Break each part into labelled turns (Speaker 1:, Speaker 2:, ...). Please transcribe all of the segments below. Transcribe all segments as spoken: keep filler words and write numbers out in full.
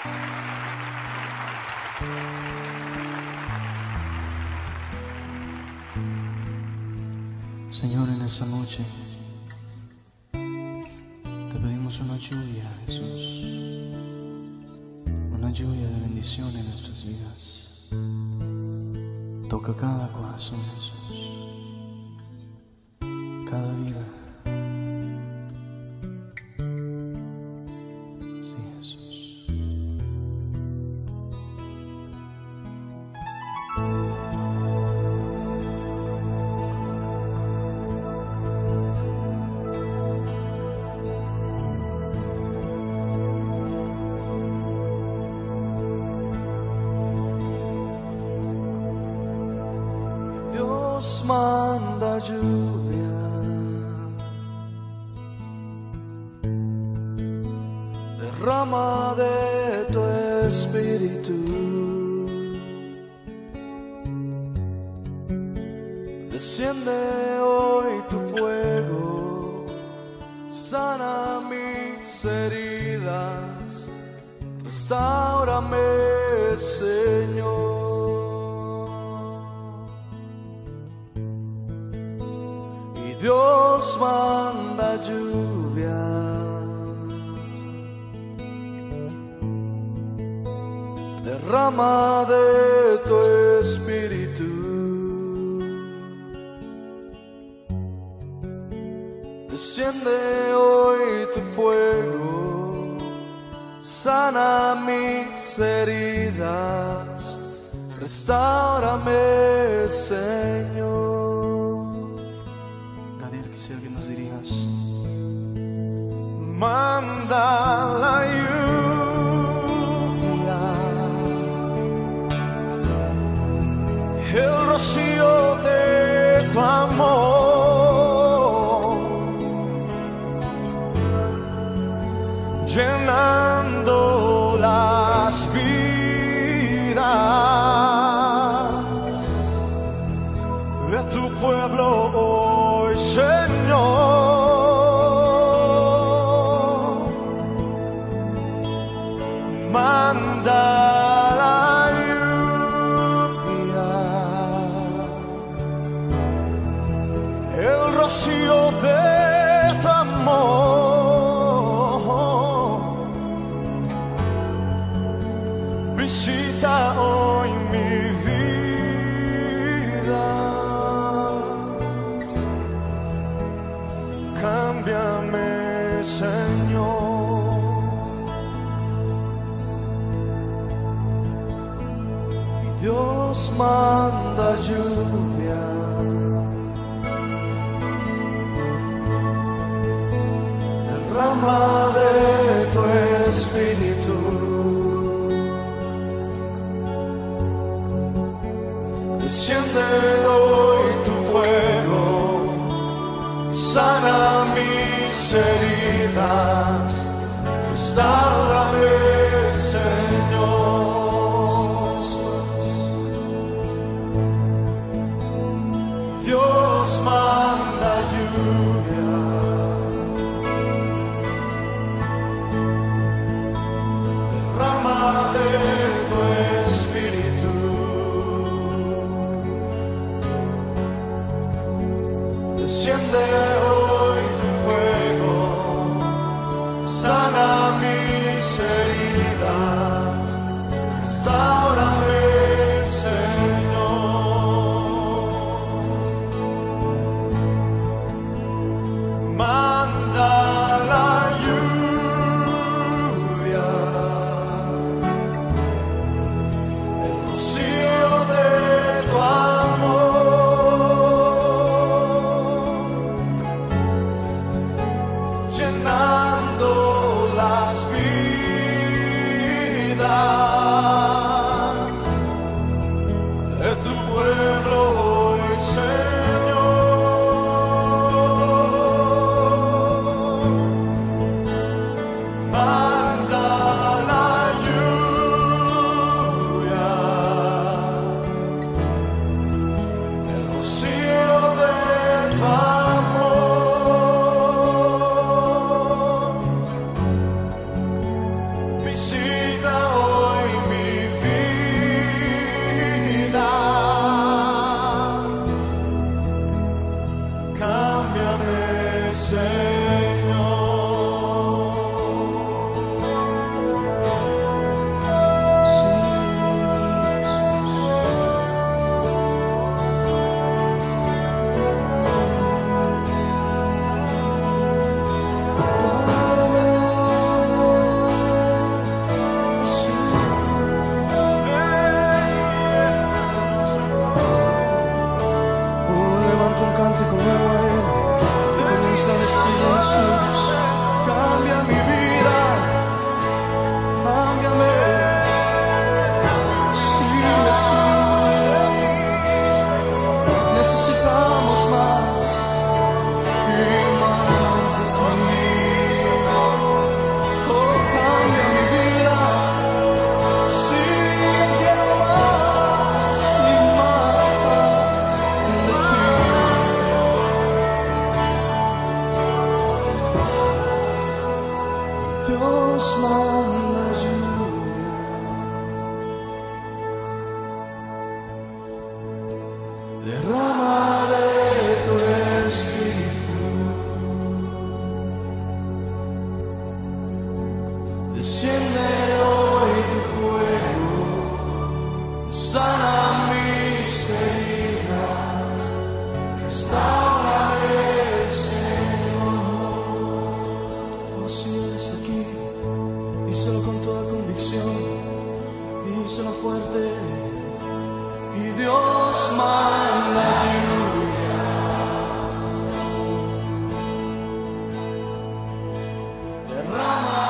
Speaker 1: Señor, en esta noche te pedimos una lluvia, Jesús, una lluvia de bendición en nuestras vidas. Toca cada corazón, Jesús, cada vida. Sí, Jesús. Dios manda lluvia, derrama de tu espíritu, desciende hoy tu fuego, sana mis heridas, restáurame, Señor. Dios manda lluvia, derrama de tu espíritu, desciende hoy tu fuego, sana mis heridas, restáurame, Señor. Quisiera que nos dirijas. Manda la lluvia, el rocío de tu amor, llenando las vidas de tu pueblo hoy, Señor. Manda la lluvia, el rocío de tu amor, visita hoy mi vida, cámbiame, Señor. Y Dios manda lluvia, derrama de tu espíritu, desciende hoy tu fuego, sana mis heridas, restáurame, Señor. Dios manda lluvia, derrama de tu espíritu, desciende hoy tu fuego, sana mis heridas, restáurame, Señor. Manda la lluvia, el rocío de tu amor, llenando las vidas de tu pueblo hoy, Señor. Manda la lluvia, el rocío de tu amor, visita Enciende hoy tu fuego, sana mis heridas, restáurame, Señor. Oh, si eres aquí, díselo con toda convicción, díselo fuerte, y Dios manda lluvia. Derrama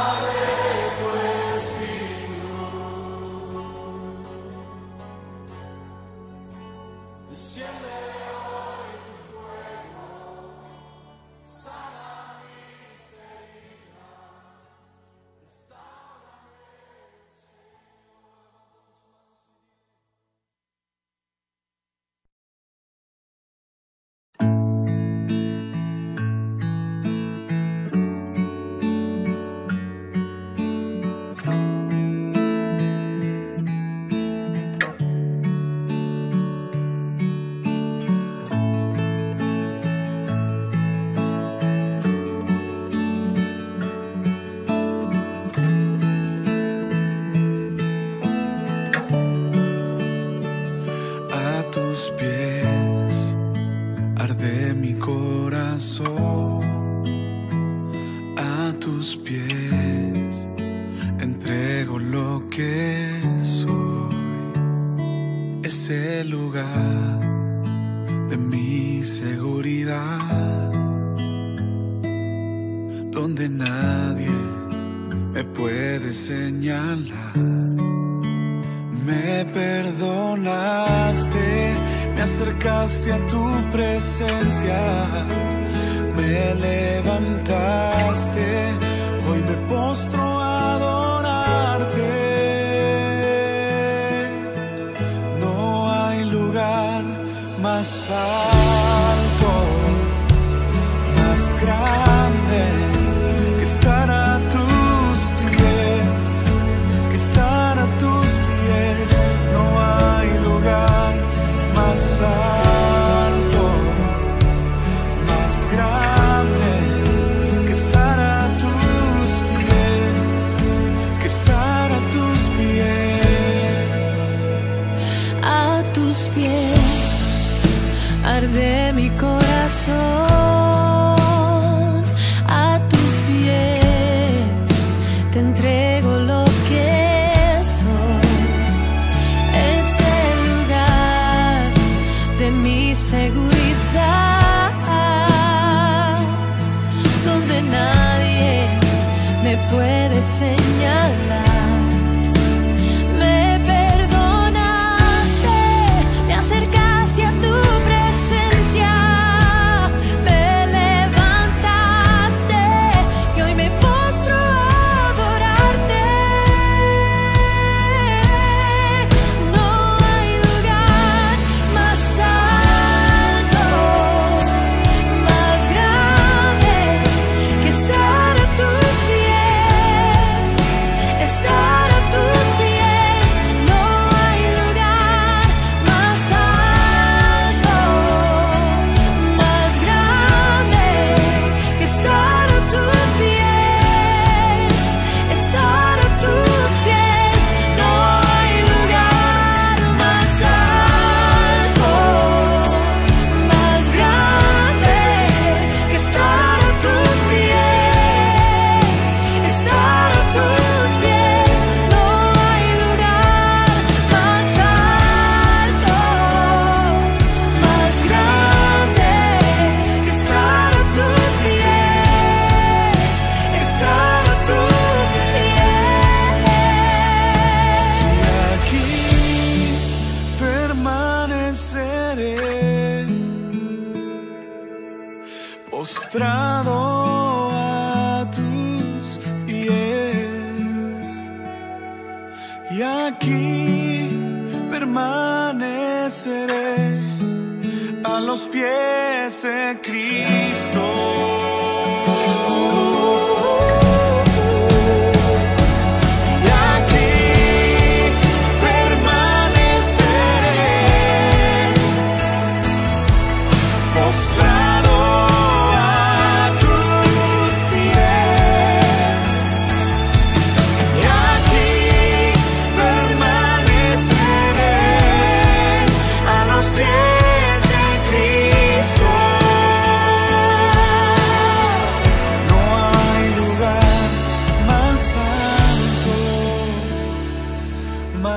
Speaker 2: Yeah.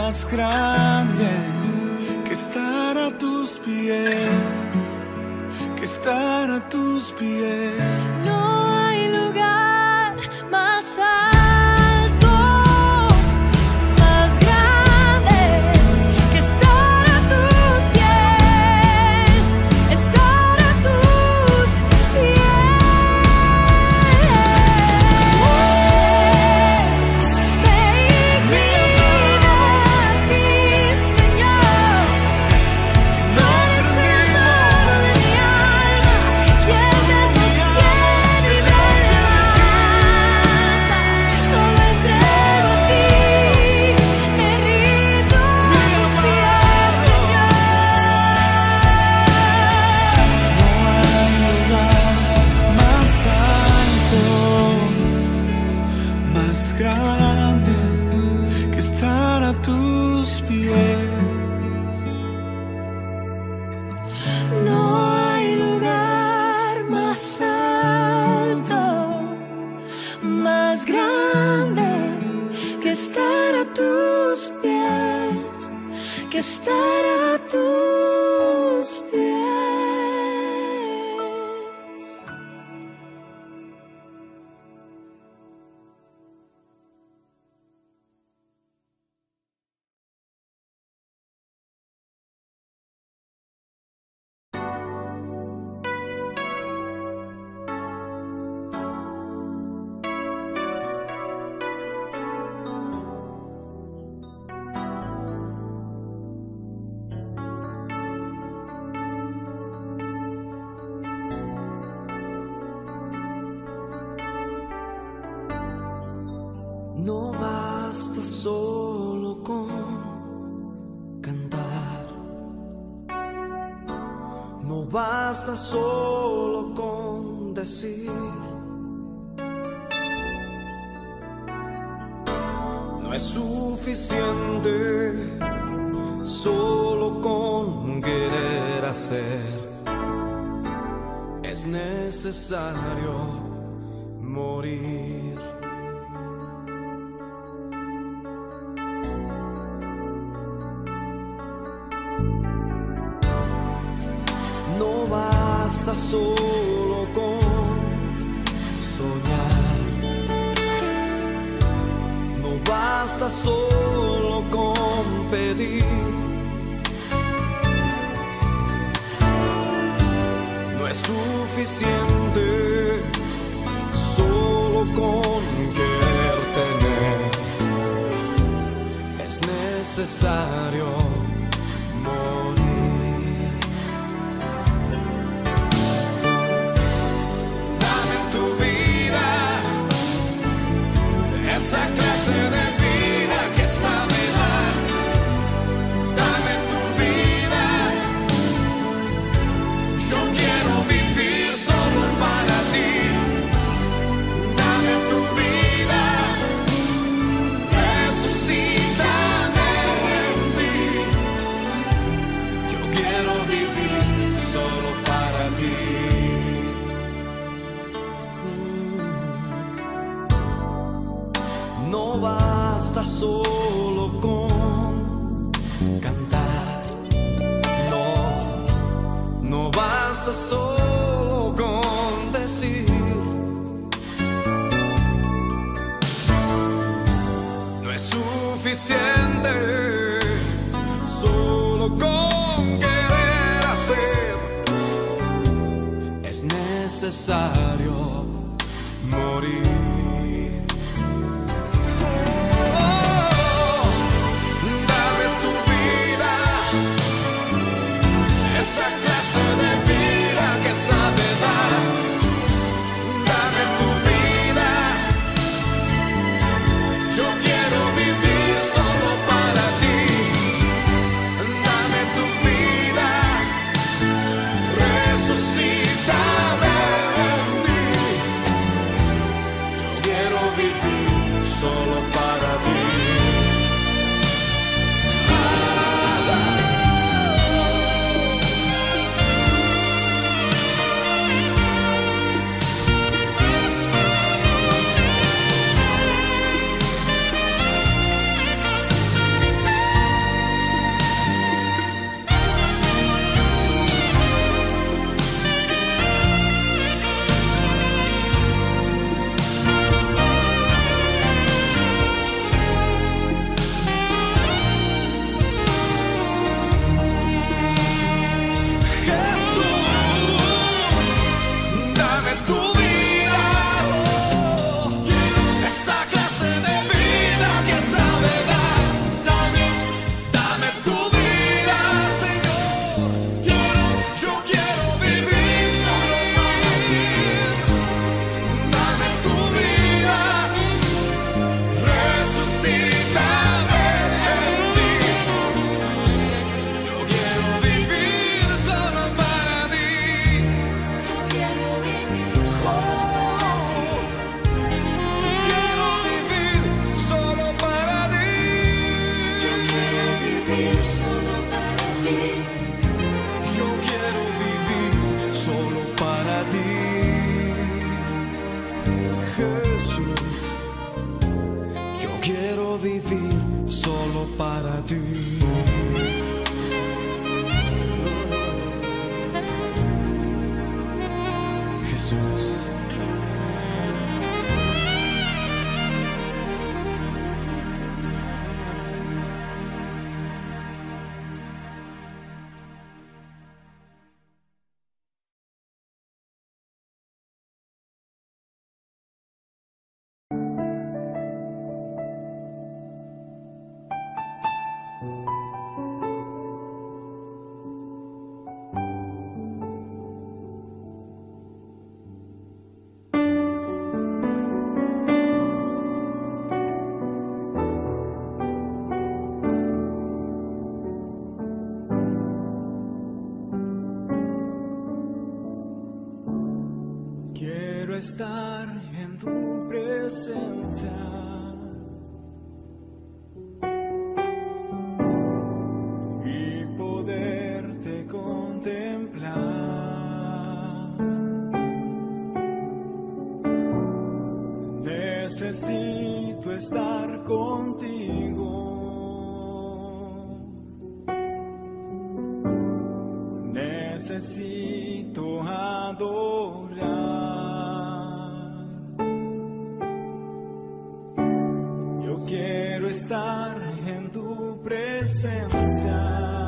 Speaker 1: más grande que estar a tus pies, que estar a tus pies.
Speaker 2: No hay lugar más alto, más grande que estar a tus pies, estar a tus pies. Me inclino a ti, Señor. Tú eres el todo de mi alma, quien me sostiene y me levanta. Todo entrego a ti, me rindo a tus pies, Señor.
Speaker 1: Más alto, más grande que estar a tus pies.
Speaker 2: No hay lugar más alto, más grande que estar a tus pies, que estar a tus pies.
Speaker 3: No basta solo con cantar, no basta solo con decir, no es suficiente solo con querer hacer, es necesario morir. No basta solo con soñar, no basta solo con pedir, no es suficiente solo con querer tener, es necesario morir. Esa clase de vida que sabe dar, dame tu vida. Yo quiero vivir solo para ti. Dame tu vida, resucítame en ti. Yo quiero vivir solo para ti. No basta solo con cantar, no, no basta solo con decir, no es suficiente solo con querer hacer, es necesario morir. Esa clase de vida que sabe dar, dame tu vida. Yo quiero vivir solo para ti. Dame tu vida, resucítame en ti. solo para ti. Yo quiero vivir solo para ti. Jesús, yo quiero vivir solo para ti. Jesús.
Speaker 1: Estar en tu presencia y poderte contemplar. Necesito estar contigo. Necesito adorar. Quiero estar en tu presencia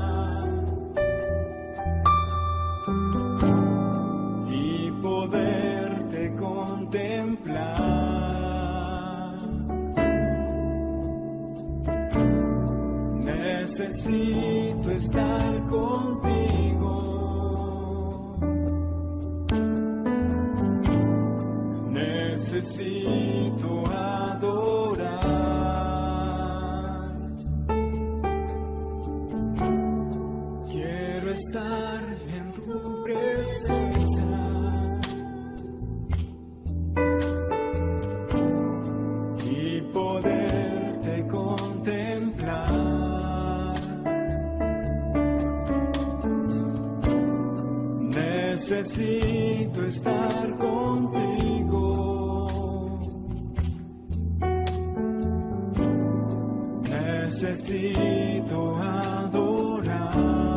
Speaker 1: y poderte contemplar. Necesito estar contigo. Necesito adorar. Estar en tu presencia y poderte contemplar. Necesito estar contigo. Necesito adorar.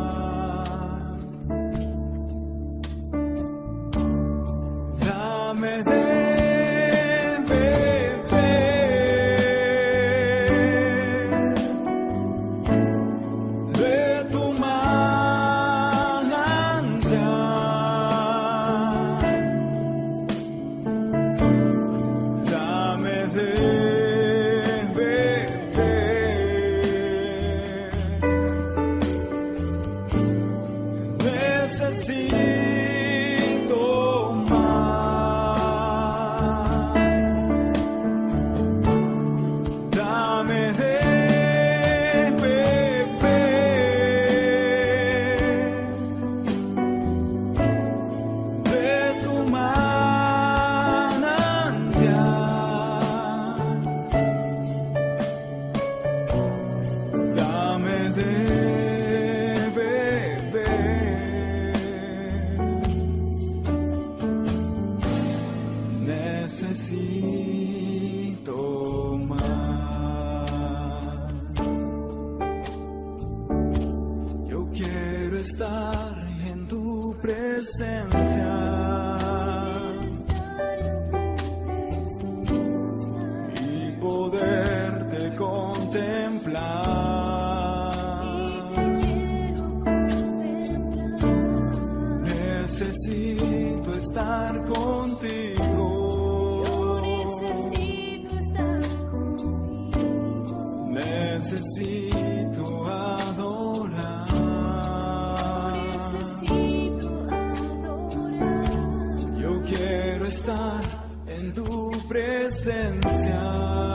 Speaker 1: Necesito más. Yo quiero estar en tu presencia y poderte contemplar. Necesito estar contigo. Necesito adorar.
Speaker 2: Necesito adorar.
Speaker 1: Yo quiero estar en tu presencia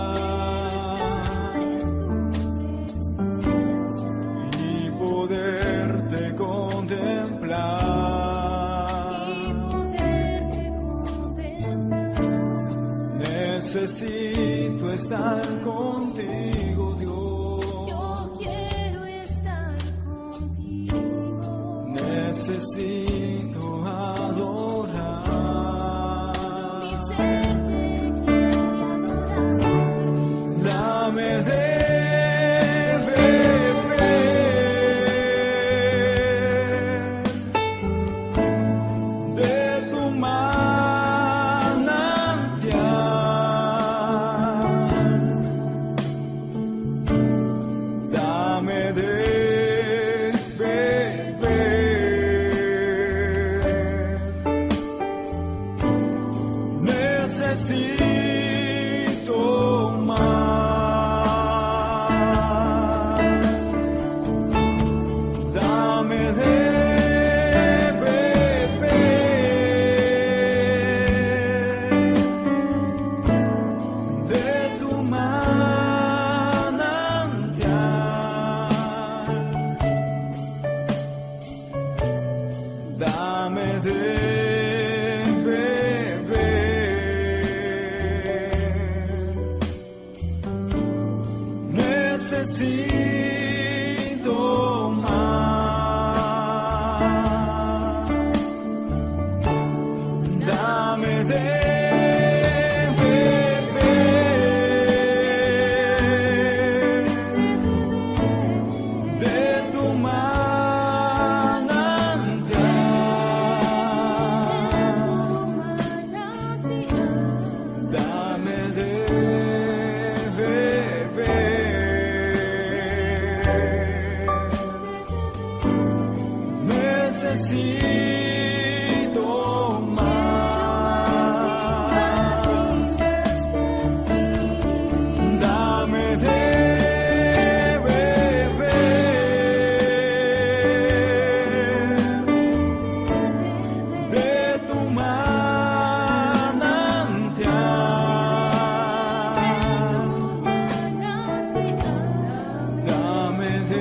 Speaker 1: y poderte contemplar. Necesito estar contigo, Dios.
Speaker 2: Yo quiero estar
Speaker 3: necesito adorar.
Speaker 2: Mi ser te quiere adorar.
Speaker 3: Dame de beber de tu manantial. Dame de necesito más. Dame de beber de tu manantial. Dame de necesito más. Dame de beber de tu manantial. Dame de necesito más. Dame de beber de tu manantial. Dame de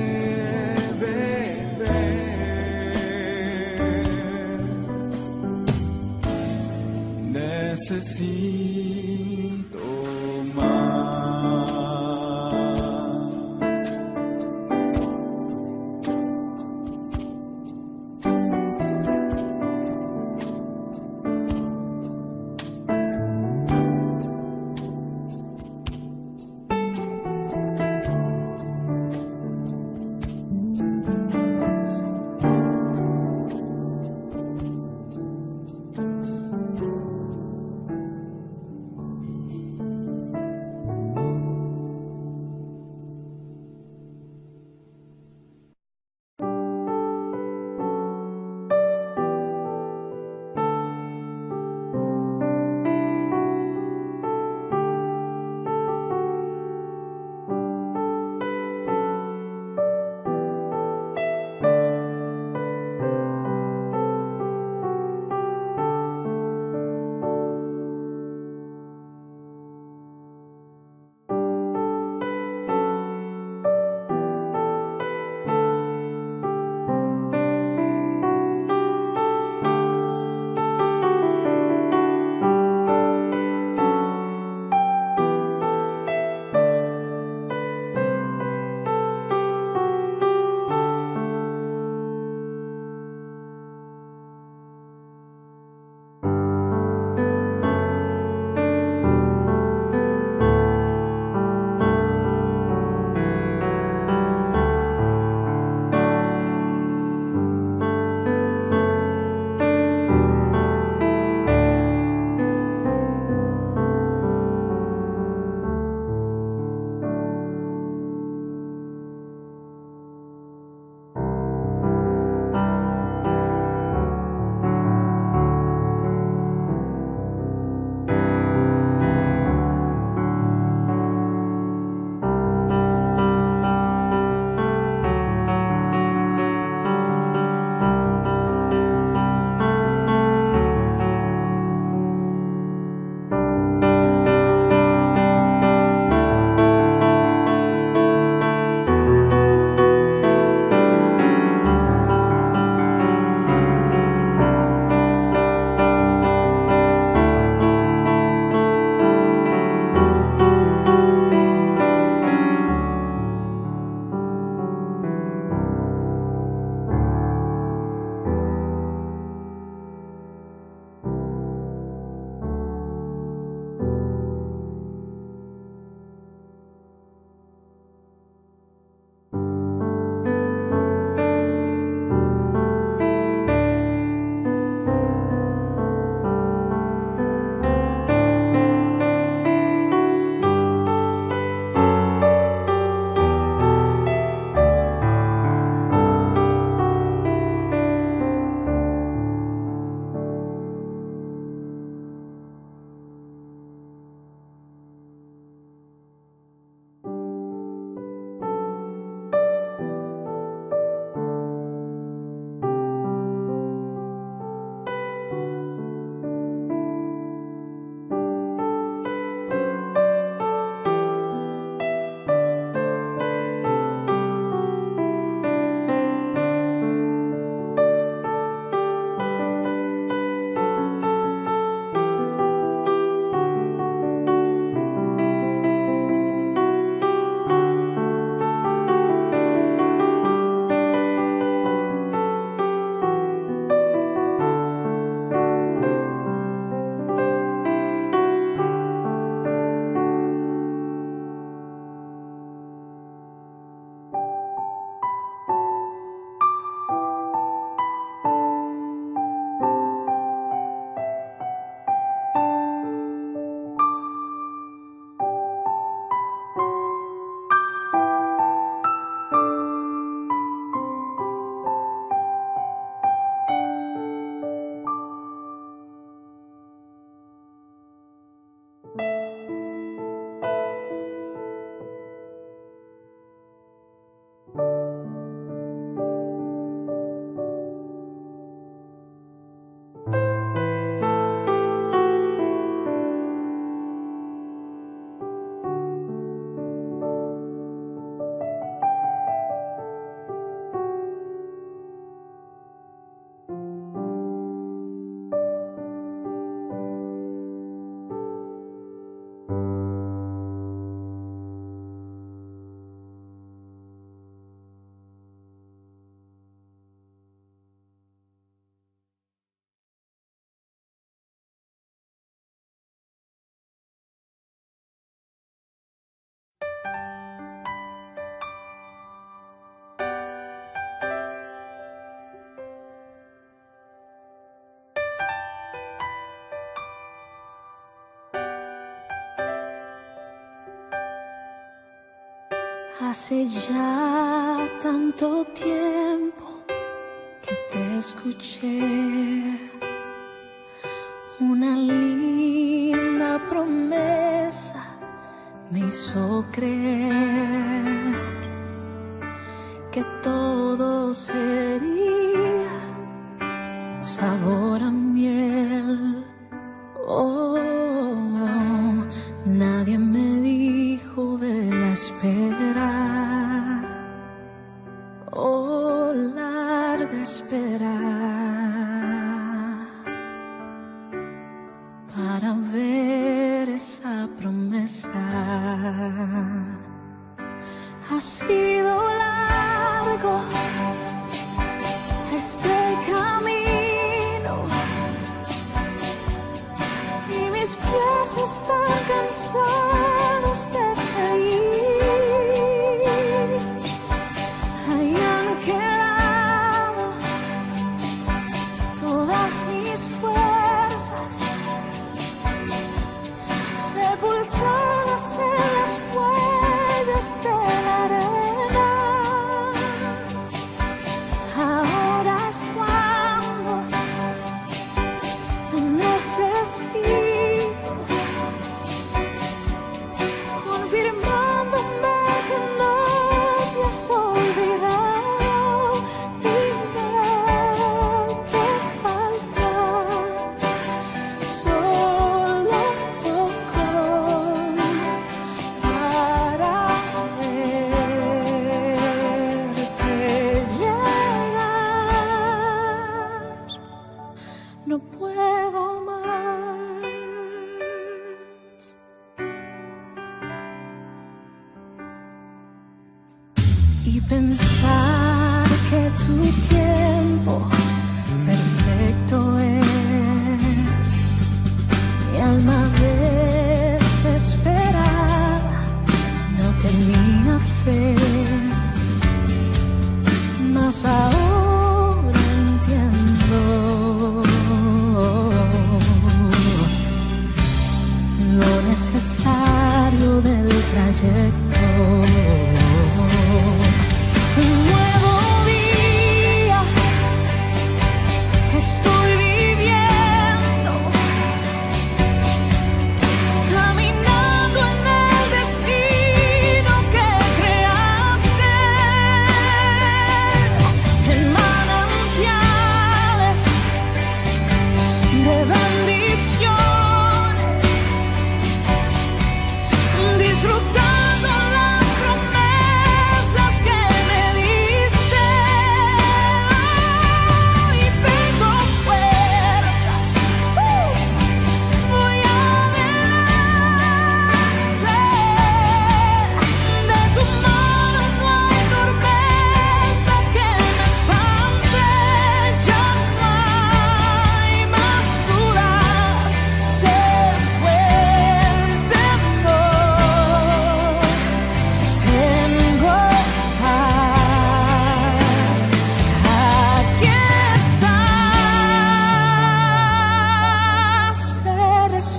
Speaker 3: necesito más.
Speaker 2: Hace ya tanto tiempo que te escuché, una linda promesa me hizo creer que todo sería sabor a miel. Oh, nadie me dijo de la espera, oh, larga espera, para ver esa promesa. Ha sido largo este camino y mis pies están cansados de seguir. Ahí han quedado todas mis fuerzas, sepultadas en las huellas de la arena. Ahora es cuando te necesito, confirmándome que no te has olvidado. Dime qué falta, solo un poco para verte llegar. No puedo más. Y pensar que tu tiempo perfecto es. Mi alma desesperada no tenía fe, mas ahora entiendo lo necesario del trayecto. Un nuevo día que estoy viviendo, caminando en el destino que creaste, en manantiales de bendiciones, disfrutando las promesas que me diste. Y tengo fuerzas, uh, voy adelante. De tu mano no hay tormenta que me espante. Ya no hay más dudas, sé fuerte, no tengo paz. Aquí estás, eres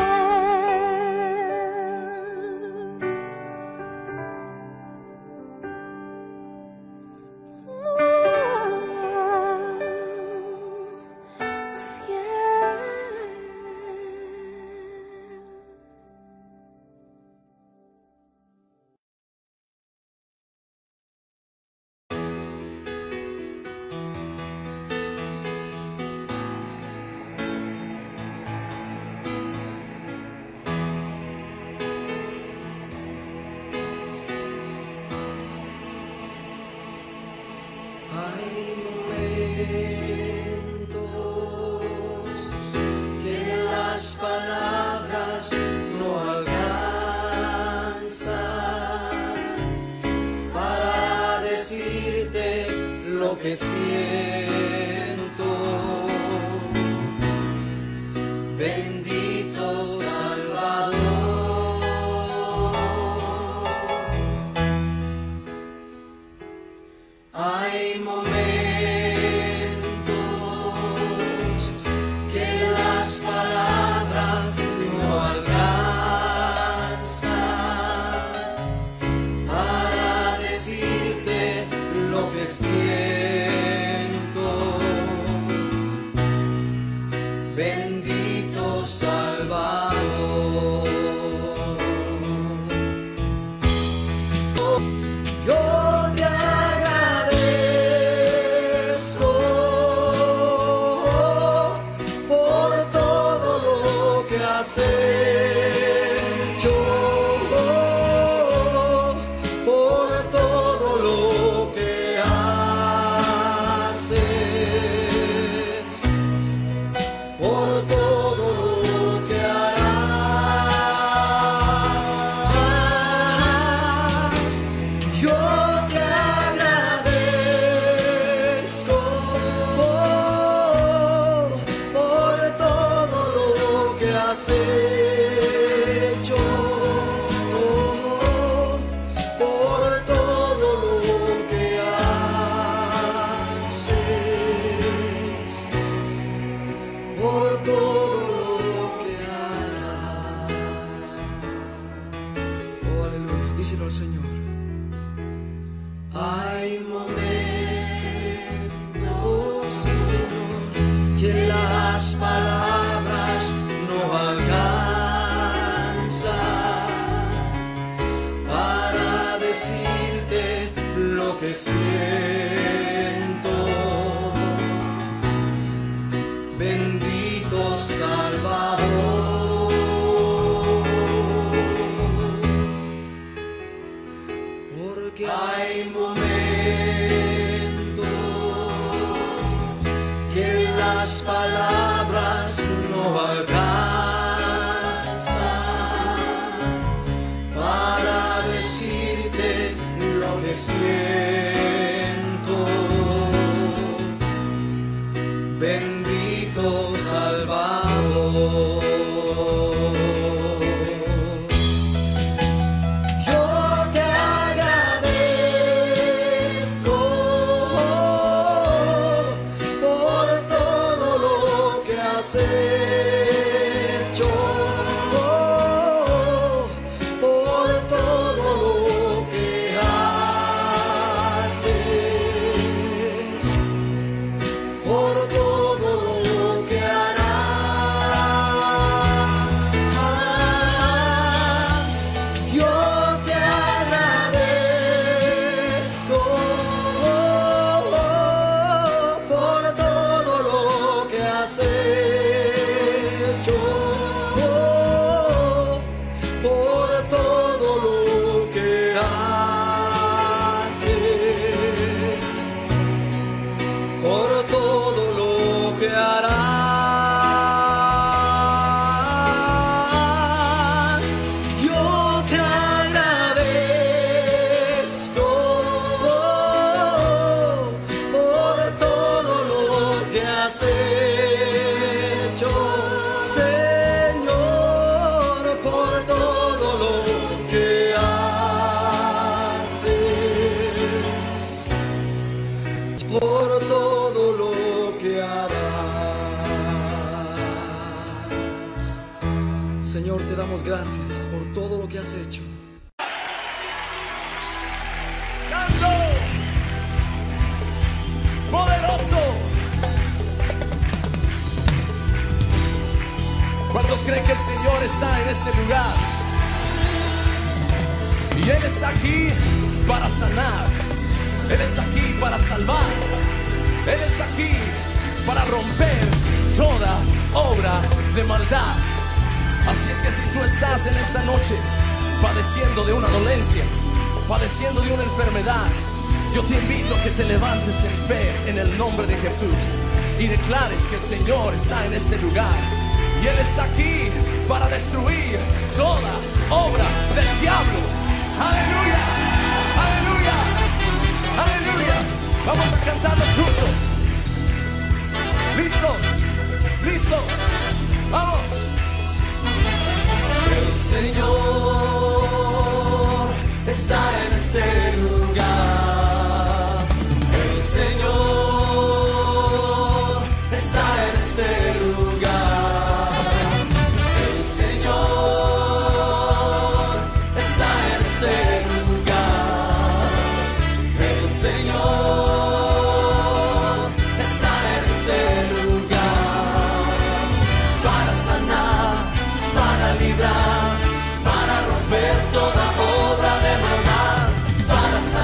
Speaker 3: Hay momentos que las palabras no alcanzan para decirte lo que siento. Bendito Salvador. Hay momentos que las palabras no alcanzan para Hay momentos, sí, Señor, que las palabras no alcanzan para decirte lo que siento. Bendito Salvador, porque hay momentos que las palabras no alcanzan para decirte lo que siento. Bendito Salvador. Yo te agradezco por todo lo que has hecho, por todo lo que haces, por todo lo que harás. Yo te agradezco por todo lo que has hecho, por todo lo que haces, por todo lo que harás. Yo te agradezco por todo lo que has hecho, Señor, por todo lo que haces, por todo lo que harás. Señor, te damos gracias por todo lo que has hecho.
Speaker 4: Santo, poderoso. ¿Cuántos creen que el Señor está en este lugar? Y Él está aquí para sanar. Él está aquí para salvar. Él está aquí para romper toda obra de maldad. Así es que si tú estás en esta noche padeciendo de una dolencia, padeciendo de una enfermedad, yo te invito a que te levantes en fe en el nombre de Jesús y declares que el Señor está en este lugar. Y Él está aquí para destruir toda obra del diablo. ¡Aleluya! ¡Aleluya! ¡Aleluya! Vamos a cantarlos juntos. ¿Listos? ¿Listos? ¡Vamos!
Speaker 3: El Señor está en este lugar. El Señor está en este lugar. El Señor está en este lugar. El Señor está en este lugar para sanar, para librar, para romper toda obra de maldad, para sanar.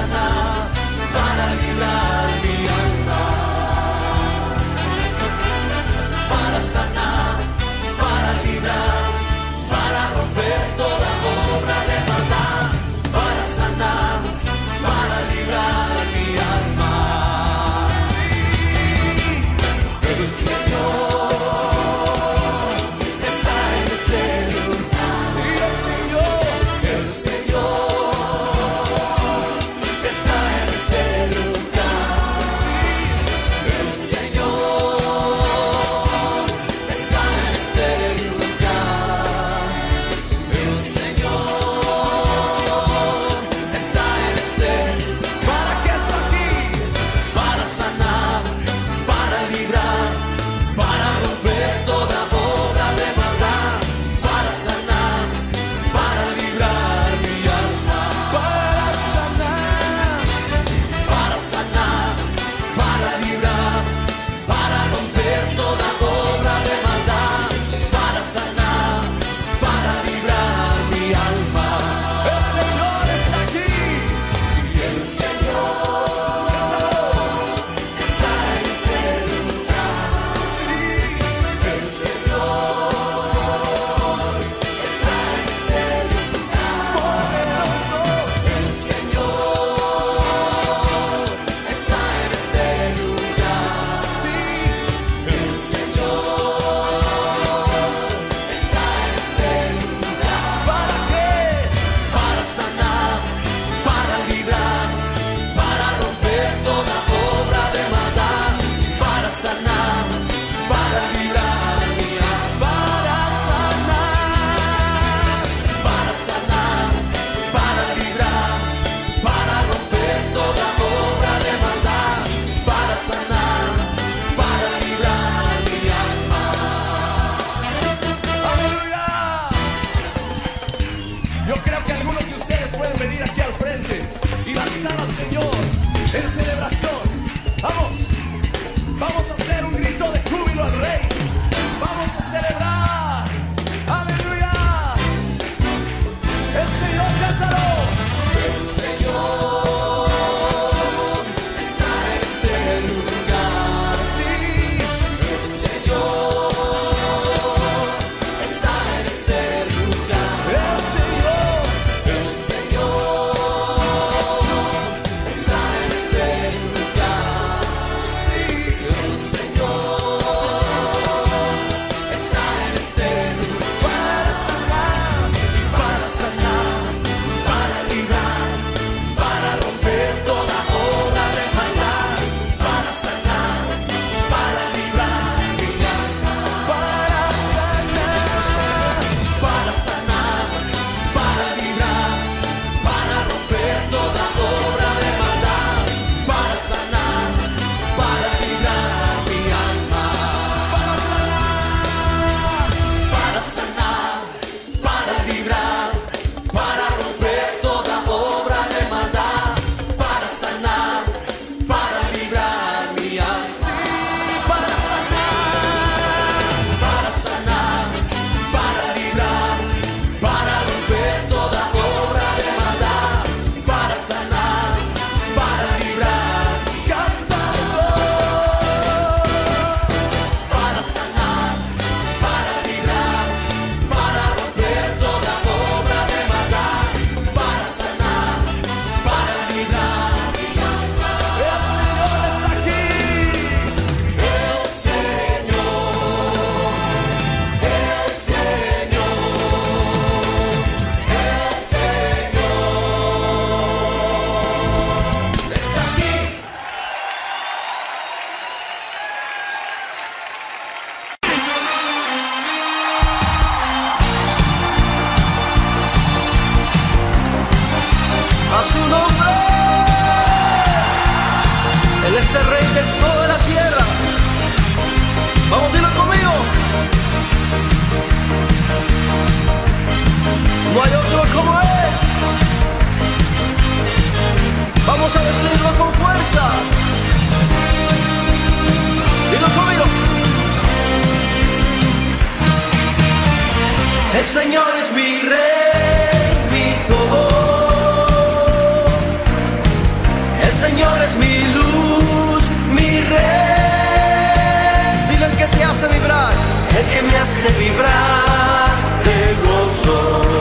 Speaker 3: es mi luz, mi rey. Dile el que te hace vibrar, el que me hace vibrar de gozo,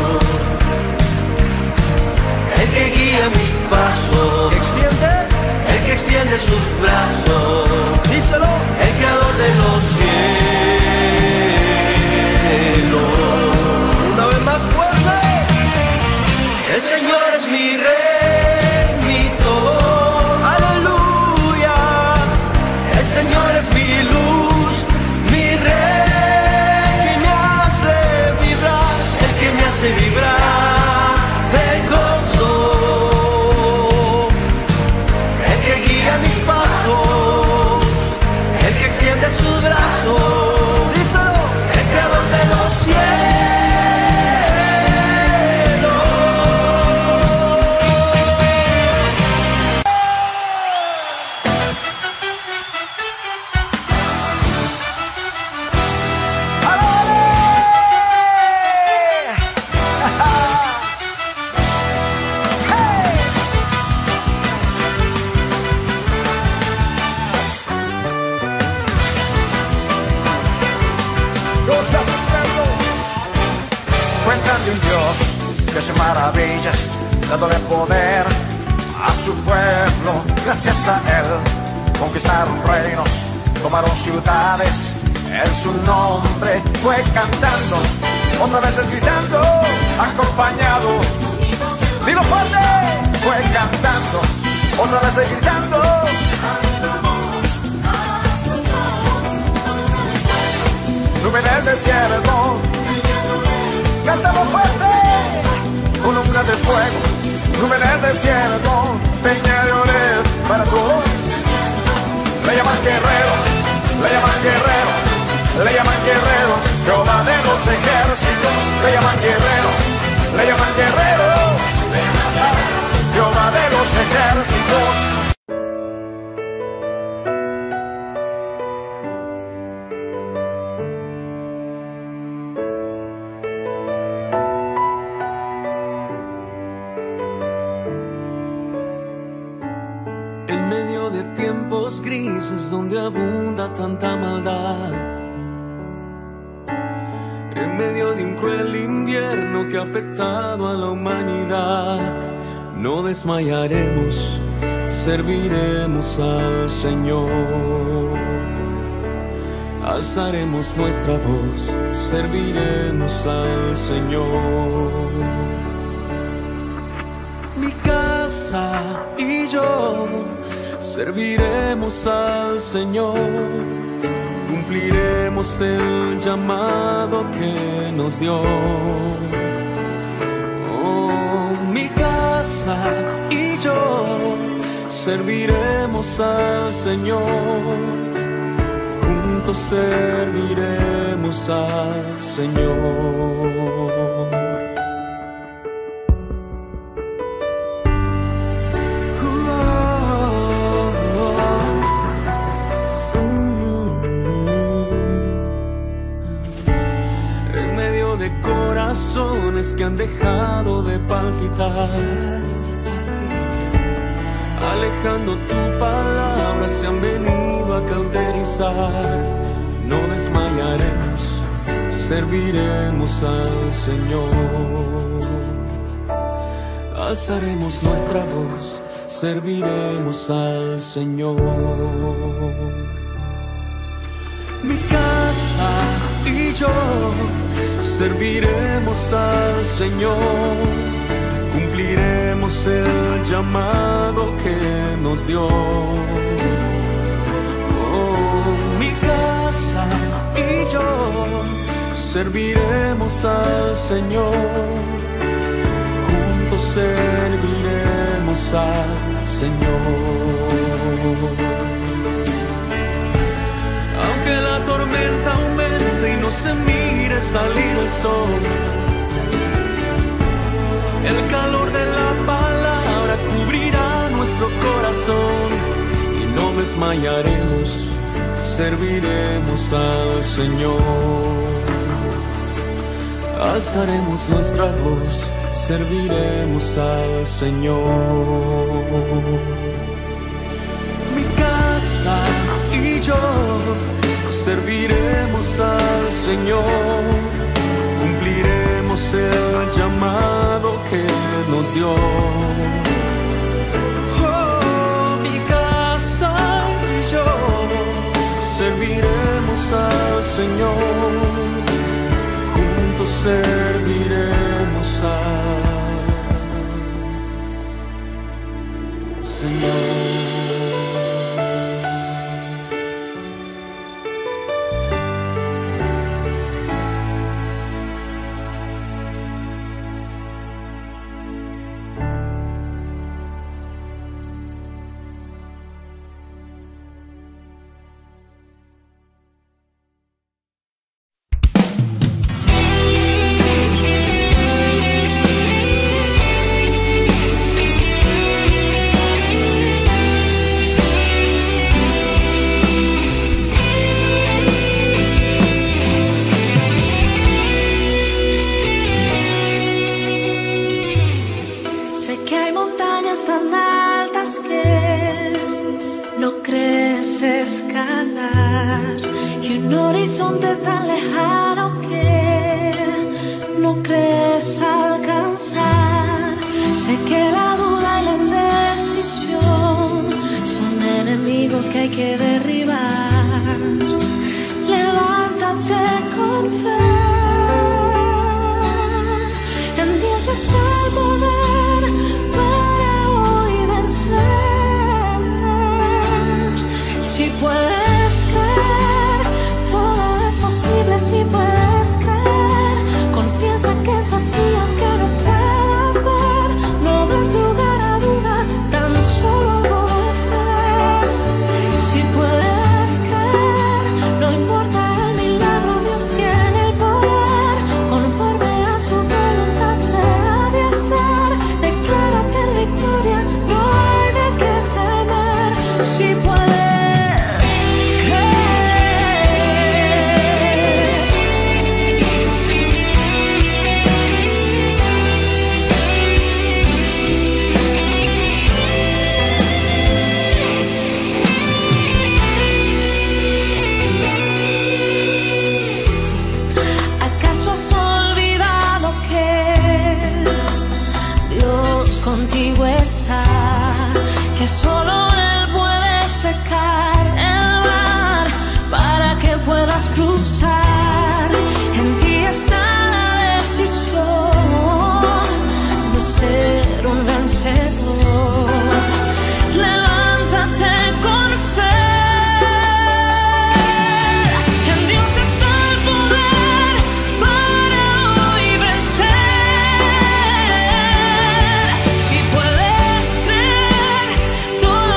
Speaker 3: el que guía mis pasos, extiende, el que extiende sus brazos, díselo, el creador de los cielos. Una vez más fuerte, el Señor es mi rey, mi todo, aleluya. El Señor es mi luz, mi rey, que me hace vibrar, el que me hace vibrar de gozo, el que guía mis pasos, el que extiende sus brazos, díselo, el creador de los cielos.
Speaker 5: Cuentan de un Dios que hace maravillas, dándole poder a su pueblo. Gracias a él conquistaron reinos, tomaron ciudades. En su nombre fue cantando, otra vez gritando, acompañado. Dilo fuerte, fue cantando, otra vez gritando. Nube en el desierto, cantamos fuerte, columna de fuego, nube en el desierto, peña de Oreb para todos. Le llaman guerrero, le llaman guerrero, le llaman guerrero, Jehová de los ejércitos. Le llaman guerrero, le llaman guerrero, Jehová de los ejércitos.
Speaker 4: En medio de tiempos grises donde abunda tanta maldad, en medio de un cruel invierno que ha afectado a la humanidad, no desmayaremos, serviremos al Señor. Alzaremos nuestra voz, serviremos al Señor. Mi casa y yo serviremos al Señor, cumpliremos el llamado que nos dio. Oh, mi casa y yo serviremos al Señor, juntos serviremos al Señor. Corazones que han dejado de palpitar, alejando tu palabra, se han venido a cauterizar. No desmayaremos, serviremos al Señor. Alzaremos nuestra voz, serviremos al Señor. Mi casa y yo serviremos al Señor, cumpliremos el llamado que nos dio. Oh, mi casa y yo serviremos al Señor, juntos serviremos al Señor. Aunque la tormenta aumente y no se mire salir el sol, el calor de la palabra cubrirá nuestro corazón y no desmayaremos, serviremos al Señor. Alzaremos nuestra voz, serviremos al Señor.
Speaker 6: serviremos al Señor, cumpliremos el llamado que nos dio. Oh, mi casa y yo serviremos al Señor, juntos serviremos al Señor.
Speaker 2: Todo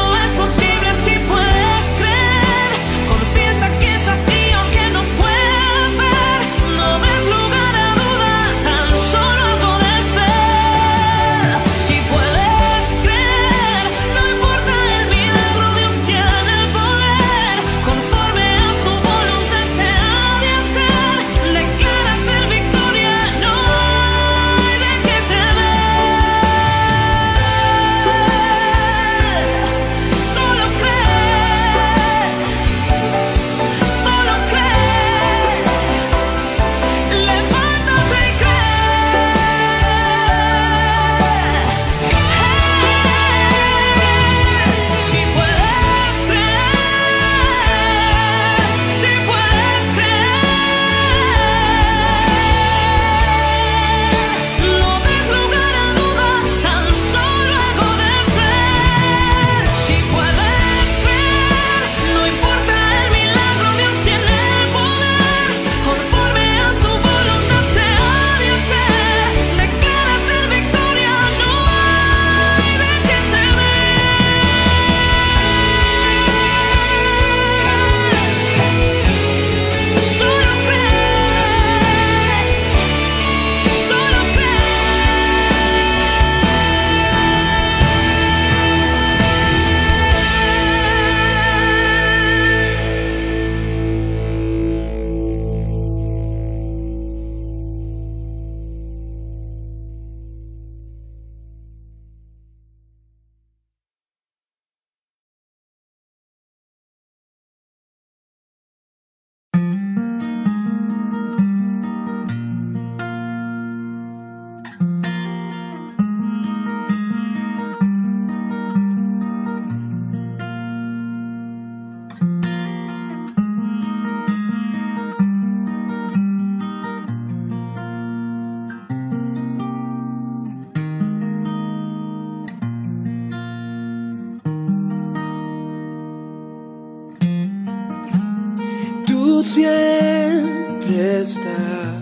Speaker 6: siempre estás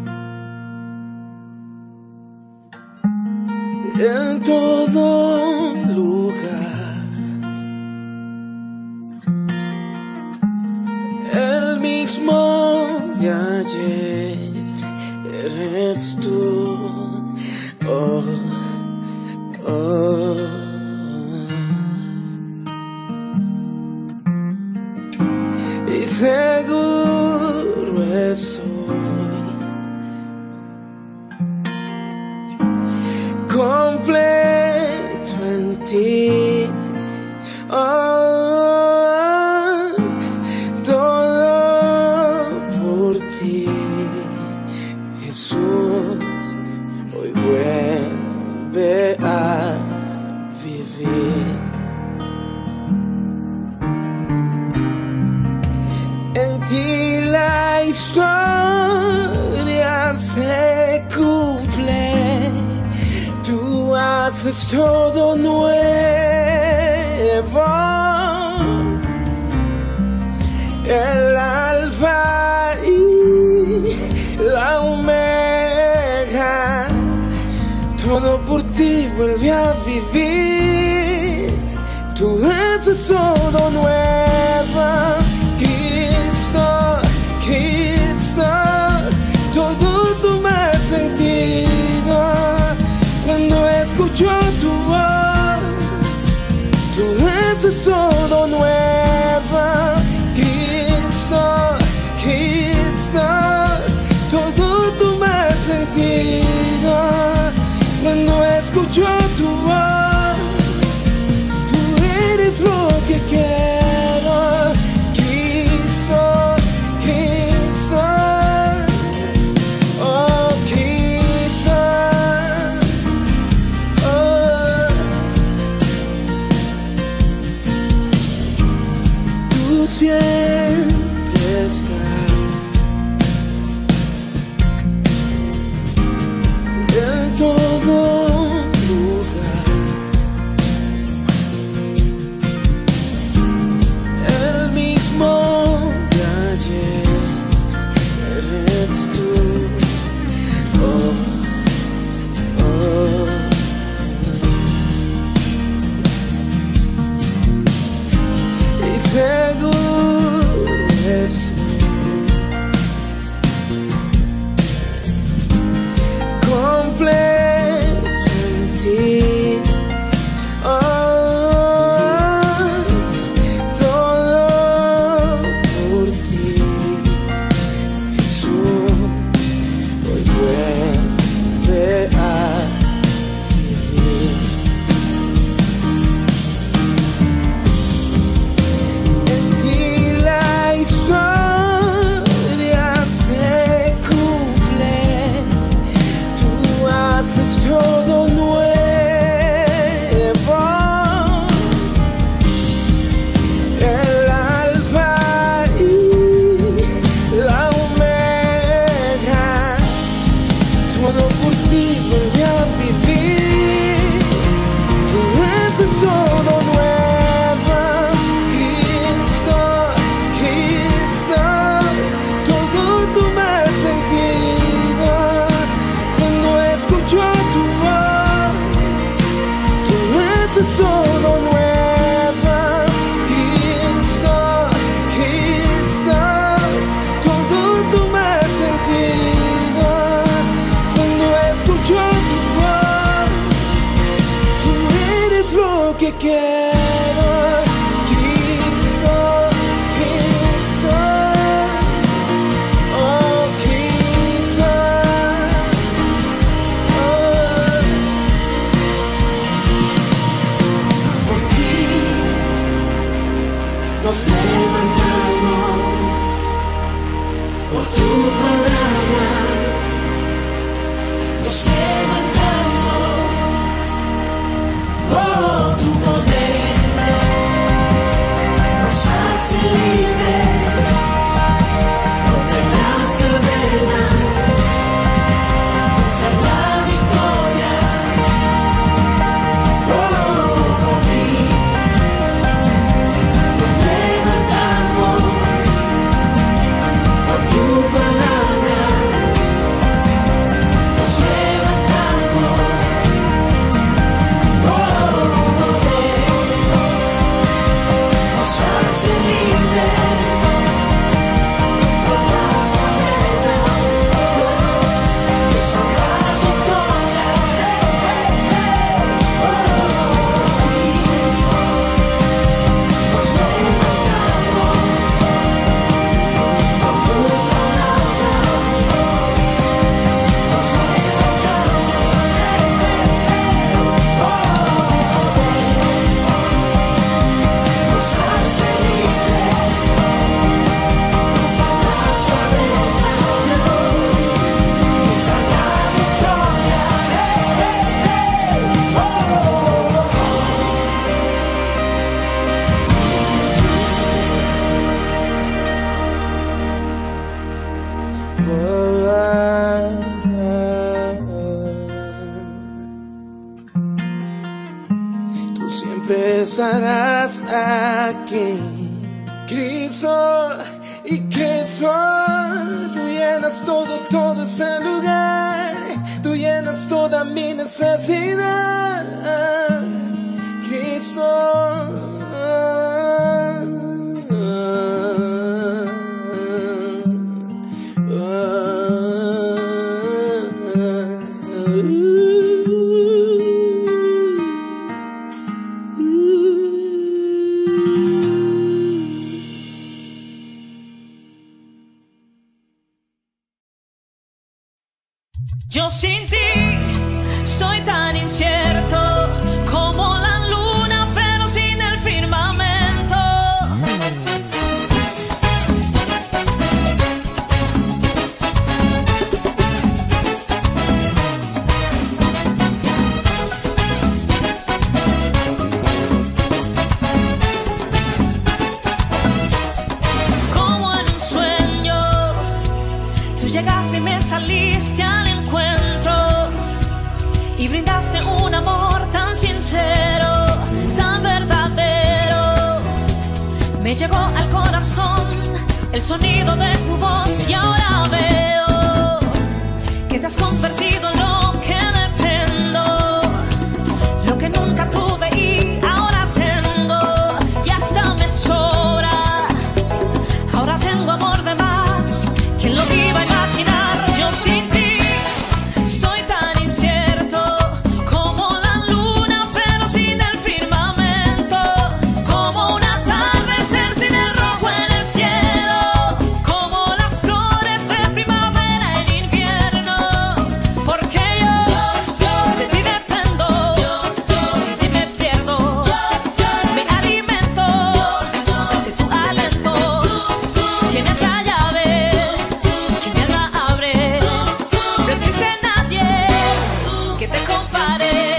Speaker 6: en todo lugar, el mismo de ayer eres tú. Oh, oh. Y seguro estoy completo en ti. Oh, todo por ti, Jesús, hoy vuelve a vivir. En ti la historia se cumple, tú haces todo nuevo, el alfa y la omega, todo por ti vuelve a vivir, tú haces todo nuevo. Cristo, Cristo, todo toma sentido cuando escucho tu voz, tú haces todo nuevo. Cristo, Cristo, todo toma sentido cuando escucho tu voz, tú eres lo que quiero. Cristo, Cristo, oh Cristo, oh. Tú siempre estás en todo lugar, el mismo de ayer eres tú. Oh, oh. Y seguro estoy completo en ti. Oh, todo por ti, Jesús, hoy vuelve a vivir. En ti la historia se cumple, tú haces todo nuevo, el alfa y la omega, todo por ti vuelve a vivir, tú haces todo nuevo. Cristo, Cristo, todo toma sentido cuando escucho tu voz, tú haces todo nuevo. Cristo, Cristo, todo toma sentido cuando escucho tu voz, tú eres lo que quiero. Cristo, Cristo, oh Cristo, oh. Por ti nos levantamos, por tu palabra nos levantamos, oh tu poder nos hace libres, rompe las cadenas, nos da la victoria. Oh, por ti nos levantamos,
Speaker 7: posarás aquí, Cristo, y Cristo, tú llenas todo, todo ese lugar, tú llenas toda mi necesidad, Cristo.
Speaker 2: Yo sin ti soy tan incierto como la luna, pero sin el firmamento. Como en un sueño, tú llegaste y me saliste al encuentro y brindaste un amor tan sincero, tan verdadero. Me llegó al corazón el sonido de tu voz y ahora veo que te has convertido en lo que dependo, lo que nunca tuve y ahora tengo, y hasta me sobra. Ahora tengo amor de más, ¿quién lo iba a imaginar? Yo sin ti soy tan incierto como la luna, pero sin el firmamento, como un atardecer sin el rojo en el cielo, como las flores de primavera en invierno, porque yo, yo de ti dependo, sin ti me pierdo, me alimento de tu aliento, tienes la llave, quien la abre, no existe nadie que te compare.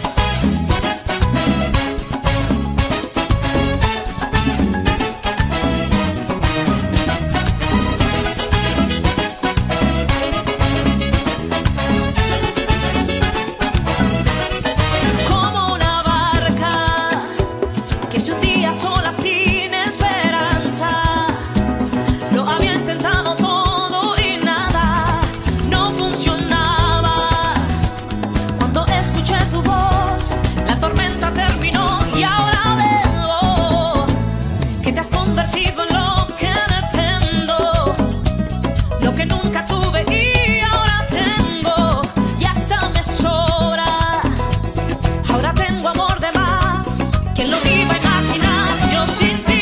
Speaker 2: Como una barca que se hundía sola sin esperanza, lo había intentado todo y nada, no funcionaba. Cuando escuché tu voz, la tormenta terminó y ahora veo que te has convertido en lo que dependo, lo que nunca tuve y ahora tengo, y hasta me sobra. Ahora tengo amor de más, ¿quién lo iba a imaginar? Yo sin ti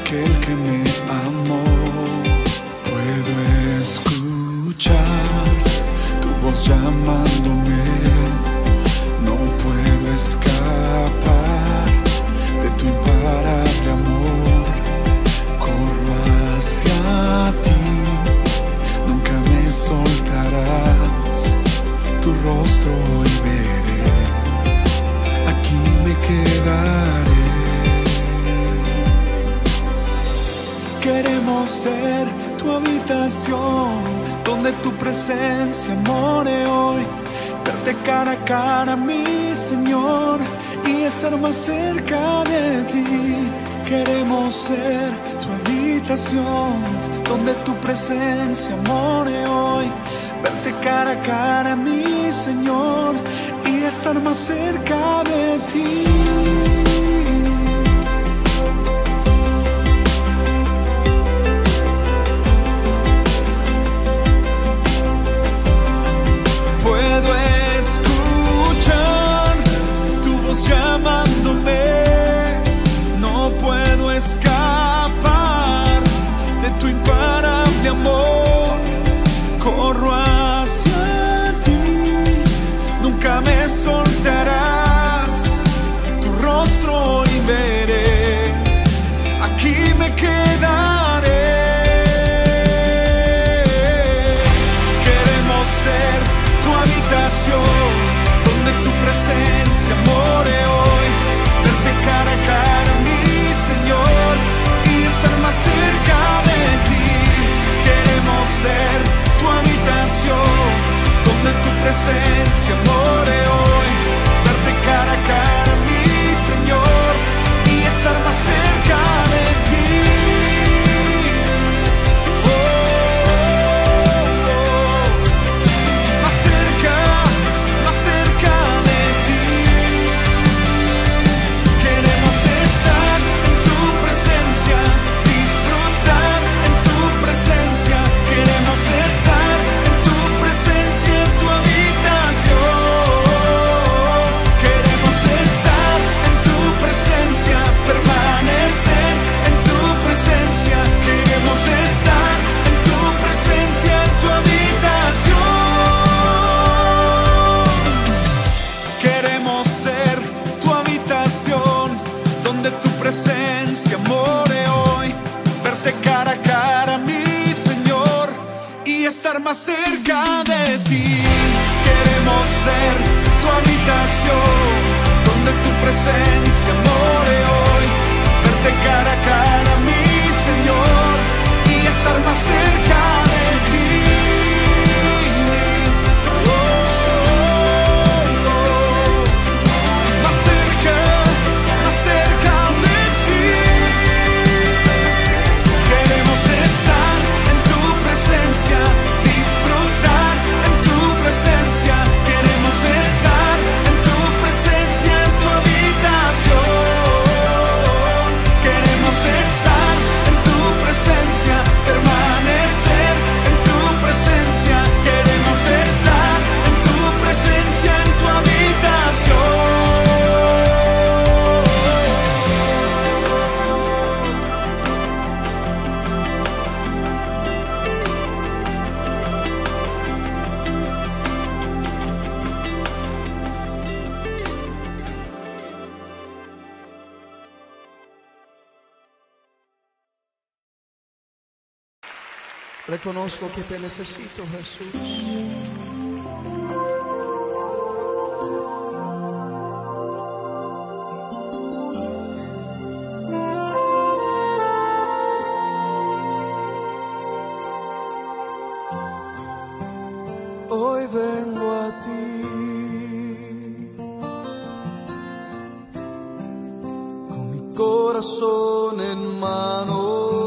Speaker 7: aquel que me amó. Puedo escuchar tu voz llamándome, no puedo escapar de tu imparable amor. Corro hacia ti, nunca me soltarás, tu rostro hoy veré, aquí me quedaré. Queremos ser tu habitación, donde tu presencia more hoy. Verte cara a cara, mi Señor, y estar más cerca de ti. Queremos ser tu habitación, donde tu presencia more hoy. Verte cara a cara, mi Señor, y estar más cerca de ti. Llamándome, no puedo escapar de tu imparable amor. Corro hacia ti, nunca me soltarás, tu rostro hoy veré, aquí me quedaré. Queremos ser tu habitación, donde tu presencia more hoy. Verte cara a cara, mi Señor, y estar más cerca de ti. Queremos ser tu habitación, donde tu presencia more hoy. Verte cara a cara, mi Señor, y estar más cerca de ti. Presencia more hoy, verte cara a cara, mi Señor, y estar más cerca de ti. Queremos ser tu habitación, donde tu presencia more hoy, verte cara a cara, mi Señor, y estar más cerca de ti. Disfrutar en tu presencia, queremos estar en tu presencia, en tu habitación. Queremos estar en tu presencia, permanecer en tu presencia. Queremos estar en tu presencia, en tu habitación.
Speaker 3: Reconozco que te necesito, Jesús. Hoy vengo a ti con mi corazón en mano.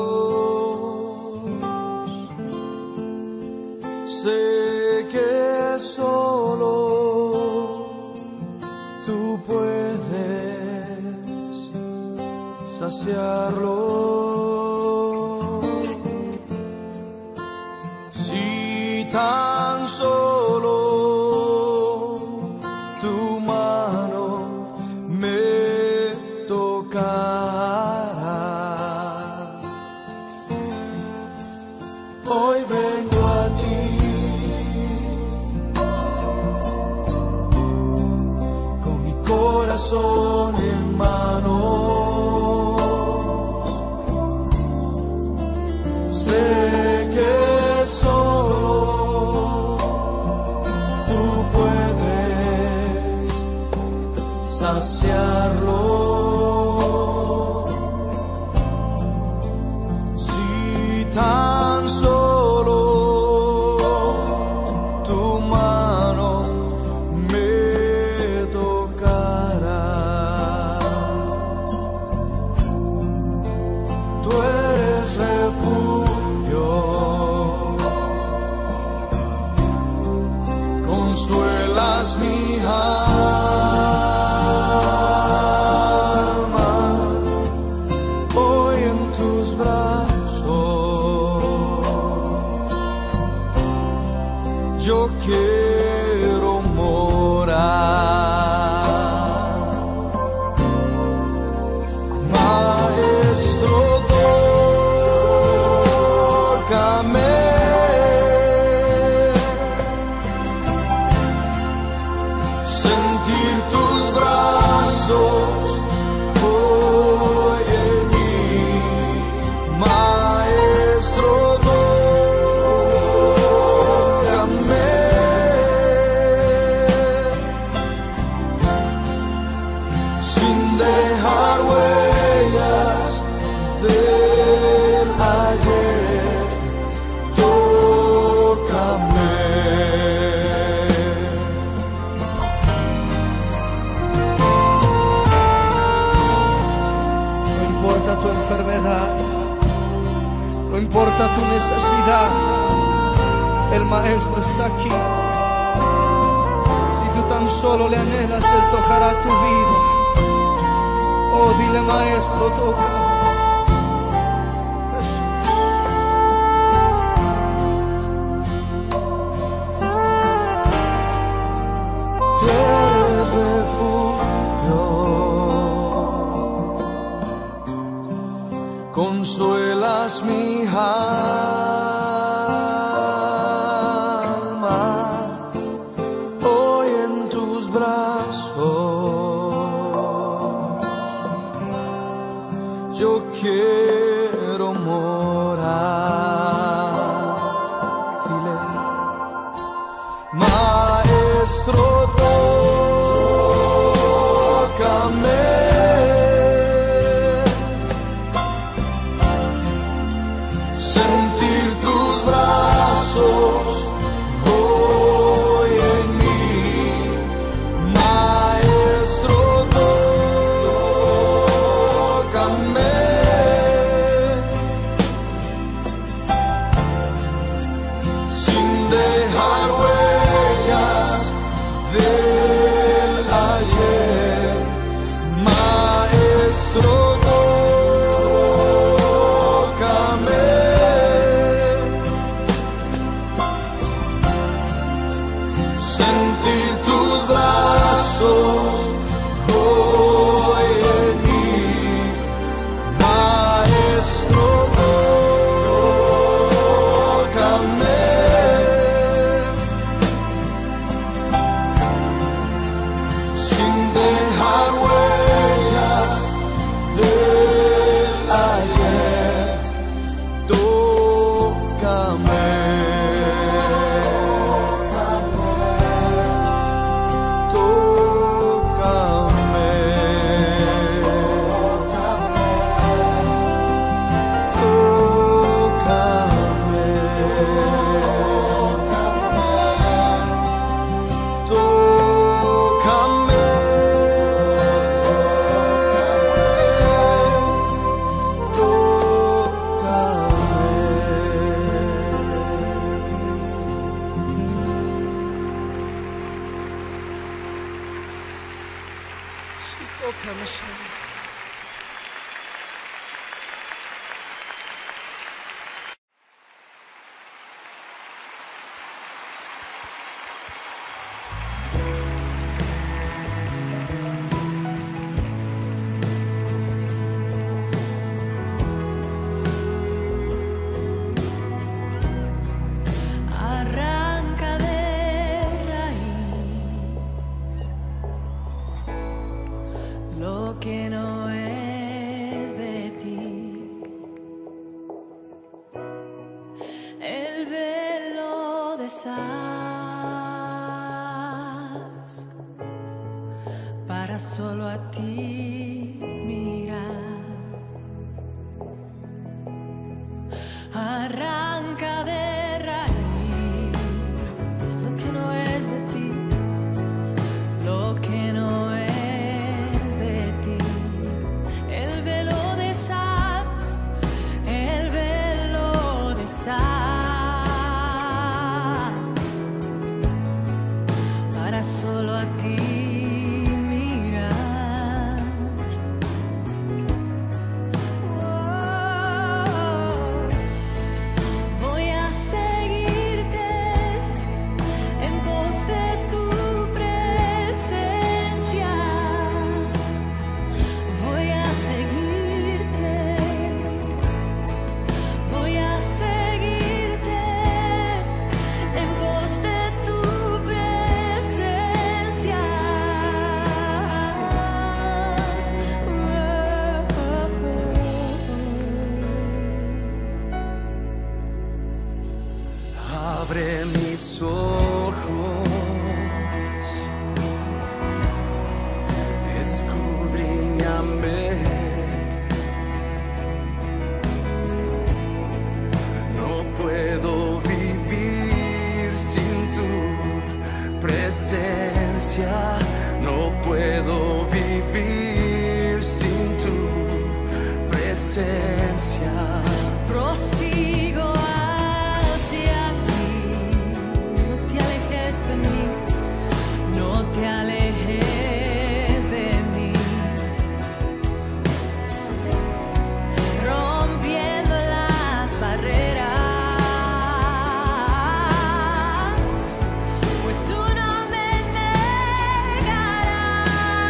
Speaker 3: Sé que solo tú puedes saciarlo. Si tan solo tu mano me tocara, corazón en mano. Sé que solo tú puedes saciarlo. Si tan solo tu mano me tocará. Tú eres refugio, consuelas mi alma hoy en tus brazos. Yo quiero morar, Maestro, tócame. Sentir tus brazos hoy en mí, Maestro, tócame. Sin dejar huellas del ayer, tócame.
Speaker 4: No importa tu enfermedad, no importa tu necesidad, el Maestro está aquí. Si tú tan solo le anhelas, Él tocará tu vida. Oh, dile, Maestro, toca.
Speaker 3: Tú eres refugio, consuelas mi alma hoy en tus brazos. Yo quiero morar. Dile, Maestro, tócame. Sentir tus brazos hoy en mí, Maestro, tócame. Sin dejar huellas del ayer, Maestro, tócame. Sentir tus brazos hoy en mí, Maestro, tócame. Sin dejar huellas del ayer, tócame.
Speaker 4: Sí, tócame, Señor.
Speaker 2: Arranca de raíz regresas para solo a ti mirar. Arranca de raíz lo que no es de ti, lo que no es de ti. El velo deshaz, el velo deshaz para solo a ti mirar. Voy a seguirte en pos de tu presencia. Voy a seguirte, voy a seguirte en pos de tu presencia.
Speaker 3: Abre mis ojos, escudriñame. No puedo vivir sin tu presencia, no puedo vivir sin tu presencia.
Speaker 2: Prosigo hacia ti, no te alejes de mí, no te alejes de mí. Rompiendo las barreras, pues tú no me negarás.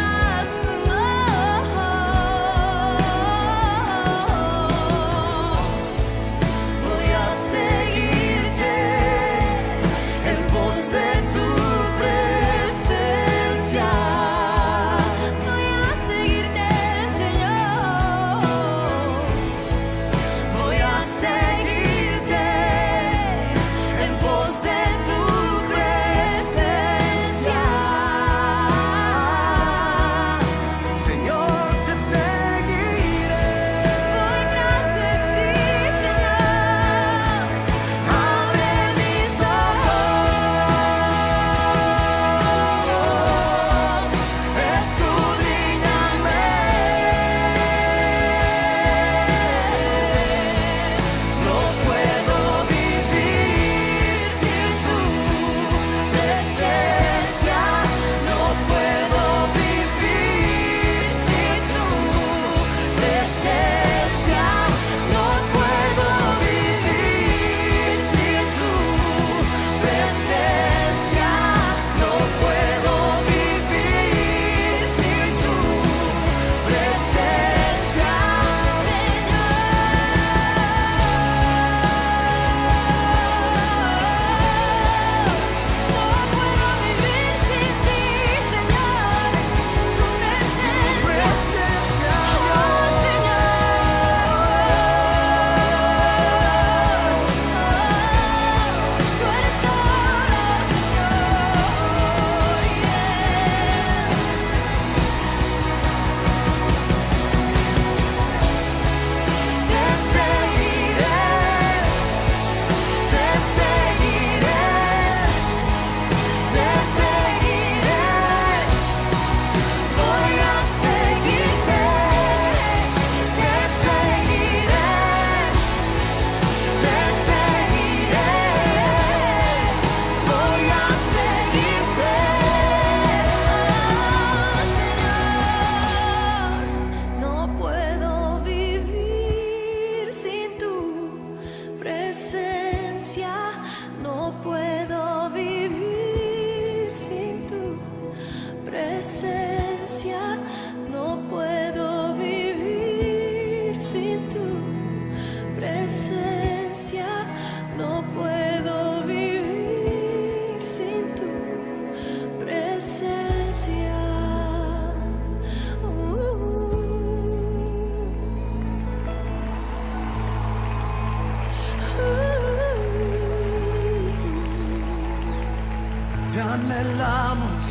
Speaker 4: Te anhelamos,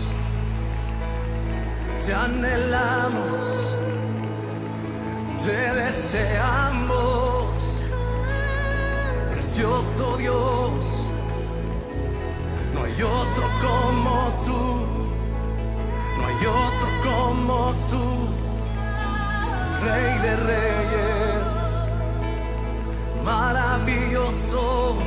Speaker 4: te anhelamos, te deseamos, precioso Dios. No hay otro como tú, no hay otro como tú, Rey de Reyes, maravilloso.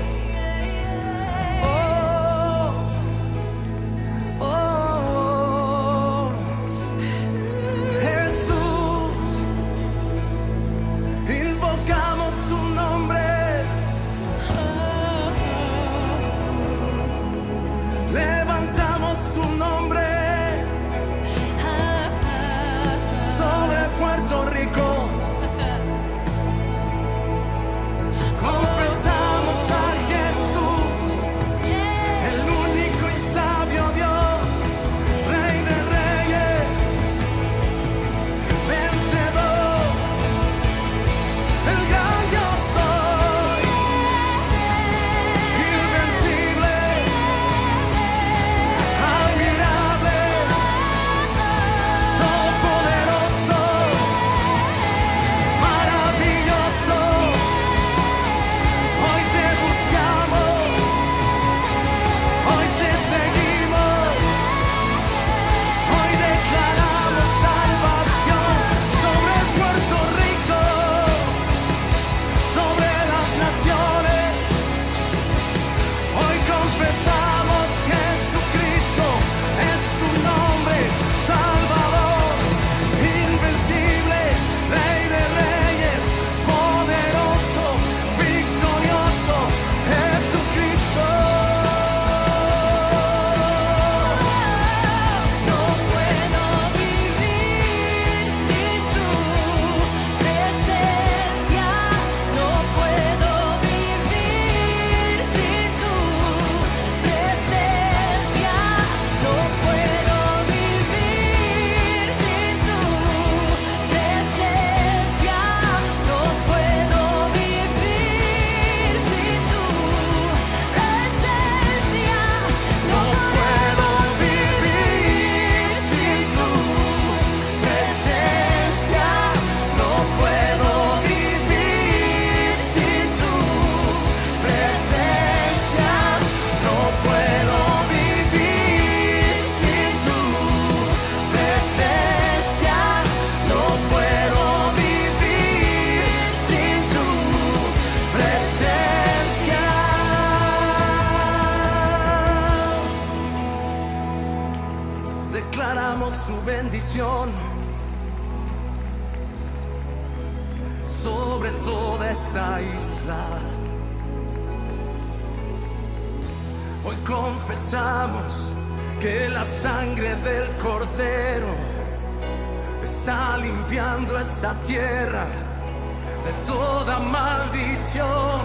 Speaker 4: Declaramos tu bendición sobre toda esta isla. Hoy confesamos que la sangre del Cordero está limpiando esta tierra de toda maldición.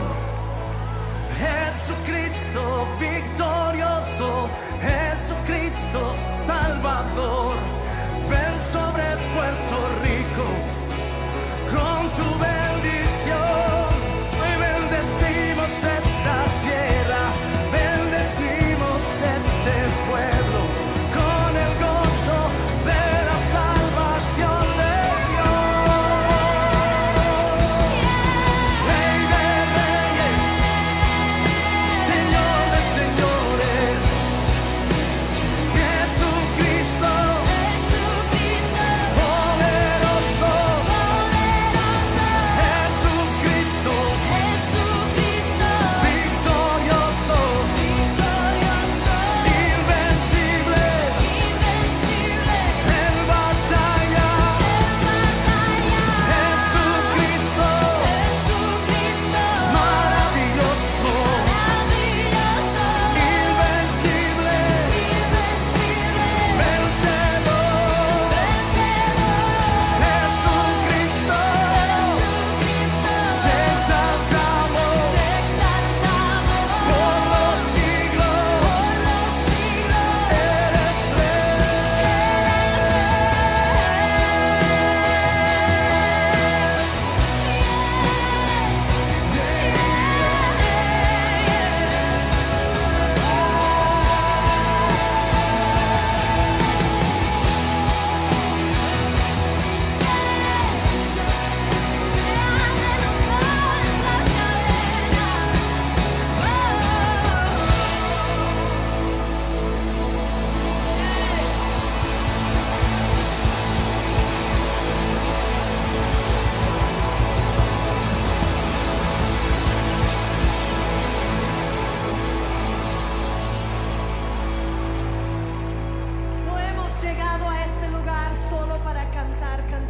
Speaker 4: Jesucristo victorioso, Jesucristo Salvador, ven sobre Puerto Rico con tu bendición. Hoy bendecimos esta tierra, bendecimos este pueblo con el gozo de la salvación de Dios. Rey de reyes, Señor de señores,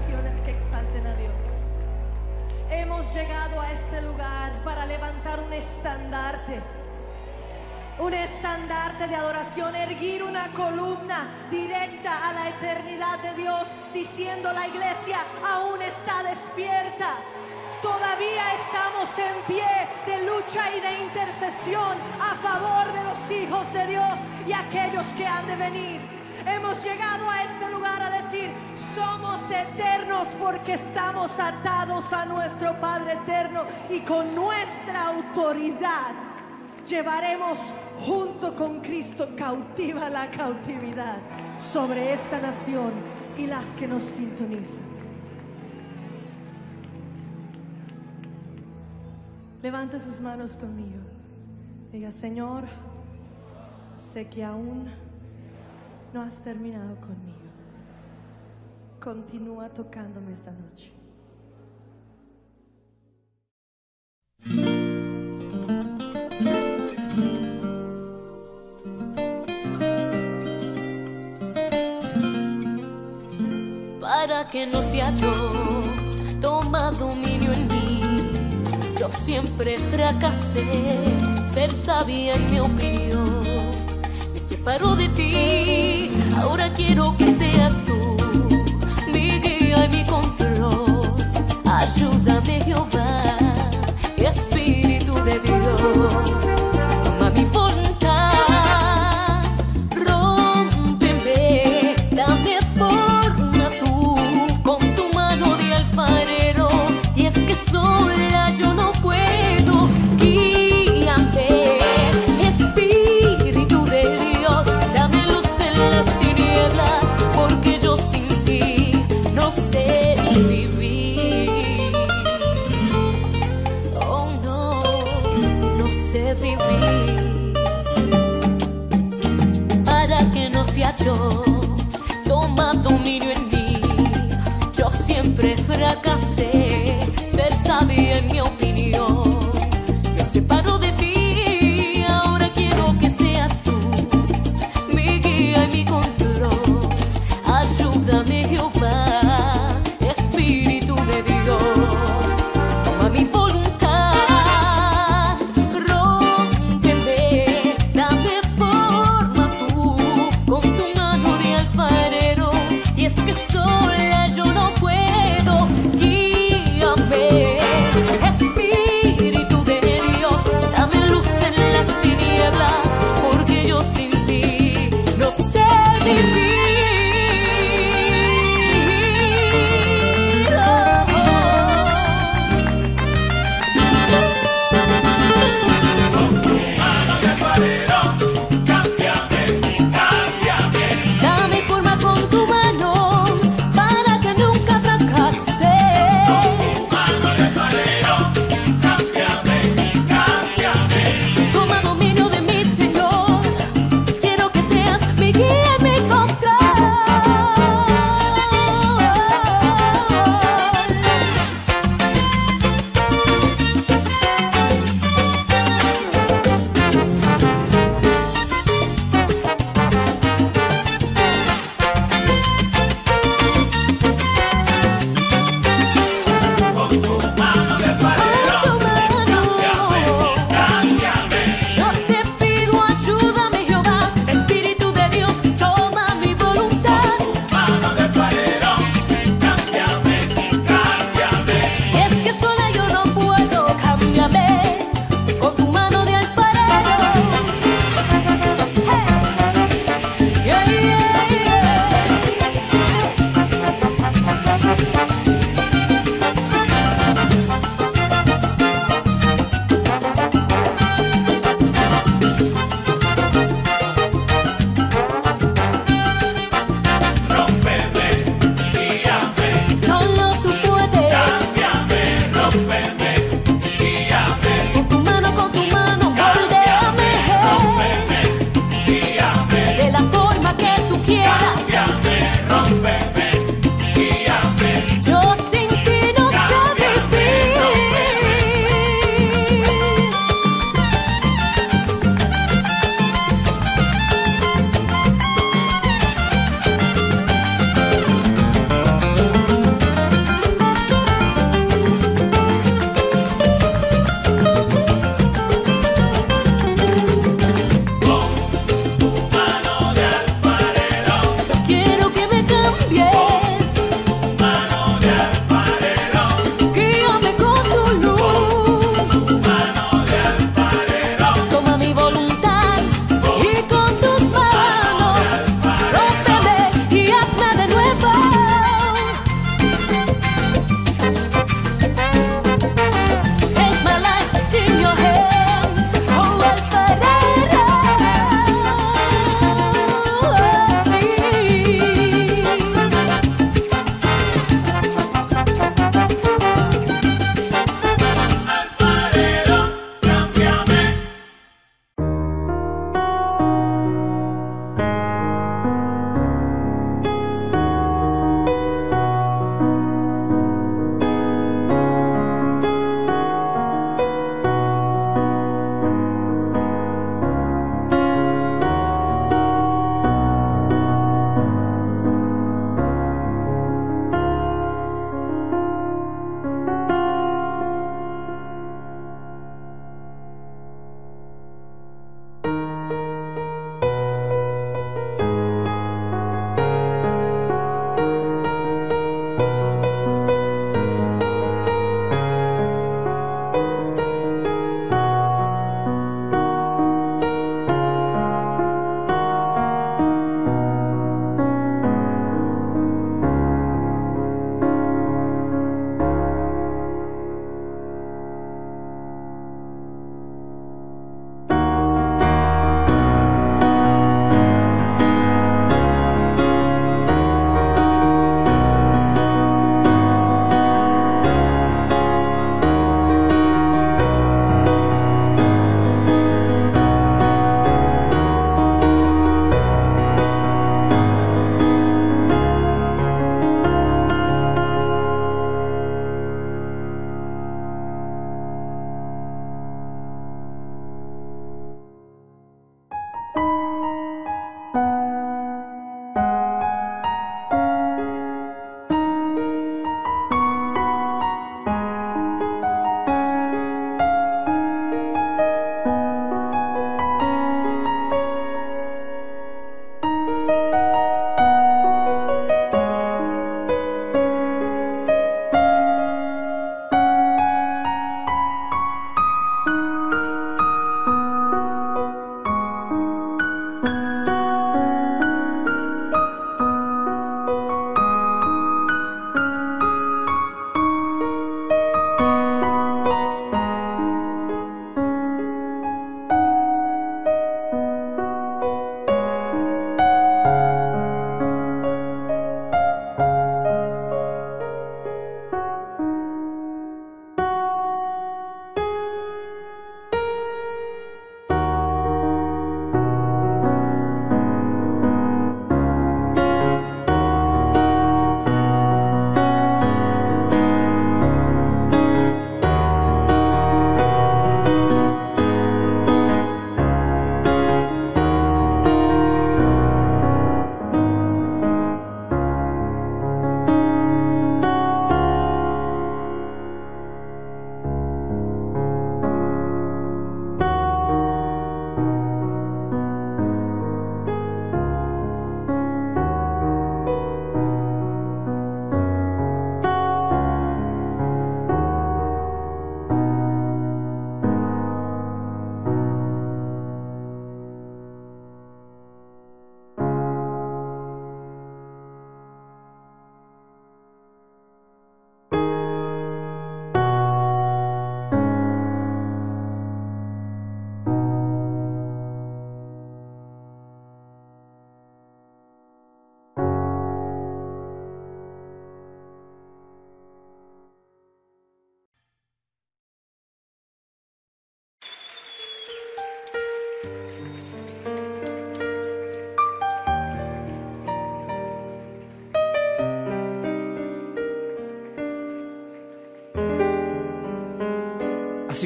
Speaker 8: canciones que exalten a Dios. Hemos llegado a este lugar para levantar un estandarte. Un estandarte de adoración, erguir una columna directa a la eternidad de Dios, diciendo: la iglesia aún está despierta. Todavía estamos en pie de lucha y de intercesión a favor de los hijos de Dios y aquellos que han de venir. Hemos llegado a este lugar a decir: somos eternos porque estamos atados a nuestro Padre eterno, y con nuestra autoridad llevaremos junto con Cristo cautiva la cautividad sobre esta nación y las que nos sintonizan. Levante sus manos conmigo. Diga: Señor, sé que aún no has terminado conmigo. Continúa tocándome esta noche.
Speaker 2: Para que no sea yo, toma dominio en mí. Yo siempre fracasé, ser sabia en mi opinión. Me separo de ti, ahora quiero que seas tú mi guía y mi control. Ayúdame, Jehová, Espíritu de Dios. Toma mi voluntad, rómpeme, dame forma tú con tu mano de alfarero. Y es que sola yo no puedo, guíame, Espíritu de Dios, dame luz en las tinieblas, porque yo sin ti no sé vivir. Oh no, no sé vivir. Para que no sea yo, toma dominio en mí. Yo siempre fracasé, ser sabia en mi opinión. Me separo de ti, ahora quiero que seas tú mi guía y mi control. Ayúdame, Jehová, Espíritu de Dios. Toma mi voluntad, rómpeme, dame forma tú con tu mano de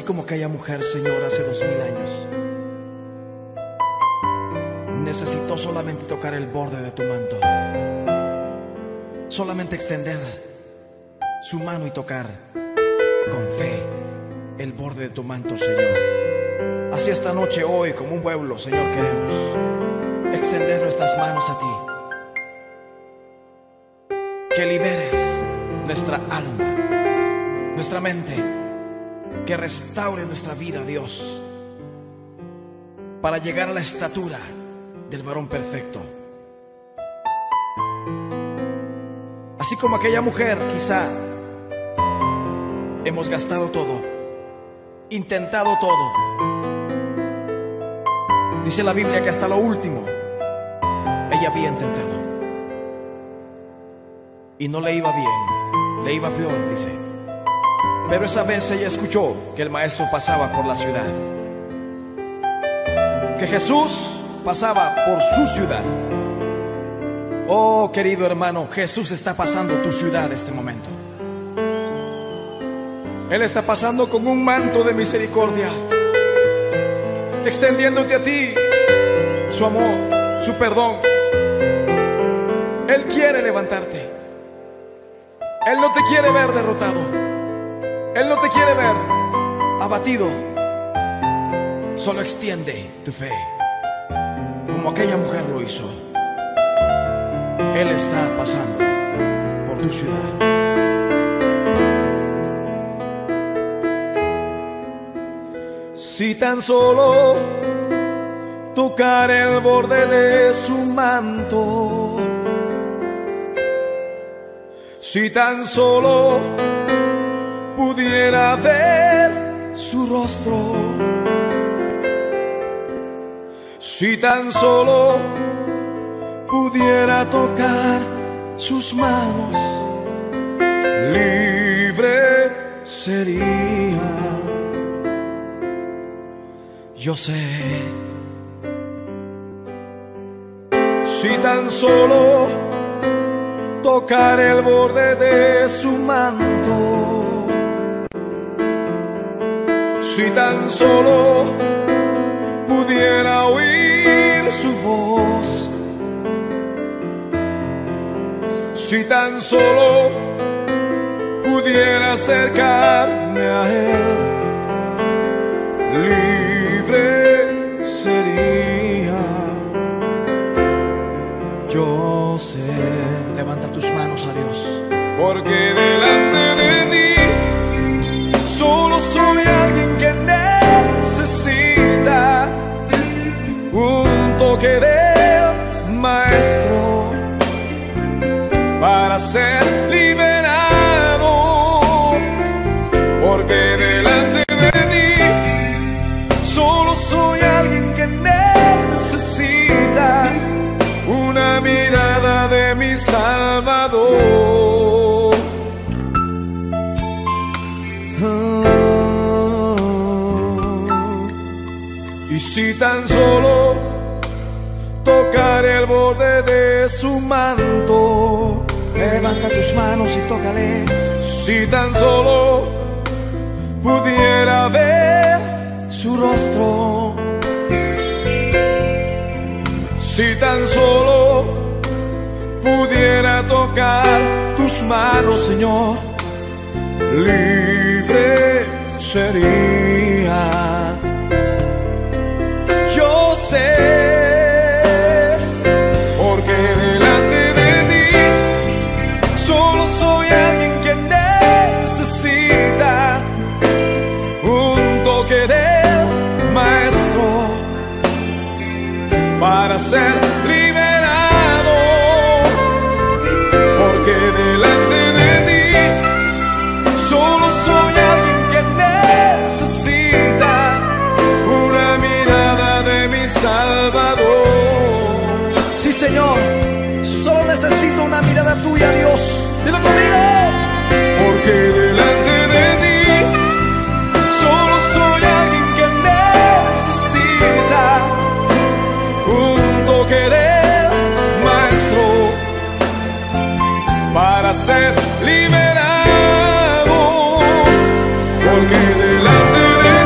Speaker 5: como aquella mujer, Señor, hace dos mil años, necesitó solamente tocar el borde de tu manto, solamente extender su mano y tocar con fe el borde de tu manto, Señor. Así esta noche, hoy, como un pueblo, Señor, queremos extender nuestras manos a ti. Que liberes nuestra alma, nuestra mente, que restaure nuestra vida, Dios, para llegar a la estatura del varón perfecto. Así como aquella mujer, quizá hemos gastado todo, intentado todo. Dice la Biblia que hasta lo último ella había intentado y no le iba bien, le iba peor, dice. Pero esa vez ella escuchó que el maestro pasaba por la ciudad, que Jesús pasaba por su ciudad. Oh, querido hermano, Jesús está pasando tu ciudad este momento. Él está pasando con un manto de misericordia, extendiéndote a ti su amor, su perdón. Él quiere levantarte. Él no te quiere ver derrotado. Él no te quiere ver abatido. Solo extiende tu fe, como aquella mujer lo hizo. Él está pasando por tu ciudad. Si tan solo tocar el borde de su manto, si tan solo pudiera ver su rostro, si tan solo pudiera tocar sus manos, libre sería. Yo sé, si tan solo tocar el borde de su manto, si tan solo pudiera oír su voz, si tan solo pudiera acercarme a él, libre sería. Yo sé. Levanta tus manos a Dios, porque delante de ti solo soy alguien que necesita un toque del maestro para ser liberado, porque delante de ti solo soy alguien que necesita una mirada de mi Salvador. Oh, y si tan solo tocar el borde de su manto, levanta tus manos y tócale. Si tan solo pudiera ver su rostro, si tan solo pudiera tocar tus manos, Señor, libre sería. Yo sé, porque delante de ti solo soy alguien que necesita un toque del maestro para ser liberado, porque delante de ti solo soy alguien que necesita una mirada de mi Salvador. Sí, Señor, solo necesito una mirada tuya, Dios. Dilo conmigo. Porque delante de ti solo soy alguien que necesita un toque del maestro para ser liberado, porque delante de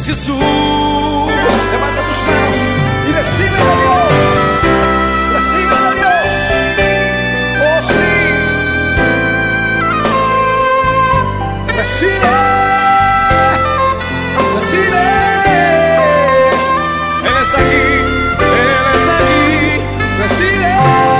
Speaker 5: Jesús. Levanta tus manos y recibe a Dios. Recibe a Dios. Oh sí. Recibe. Recibe. Él está aquí. Él está aquí. Recibe.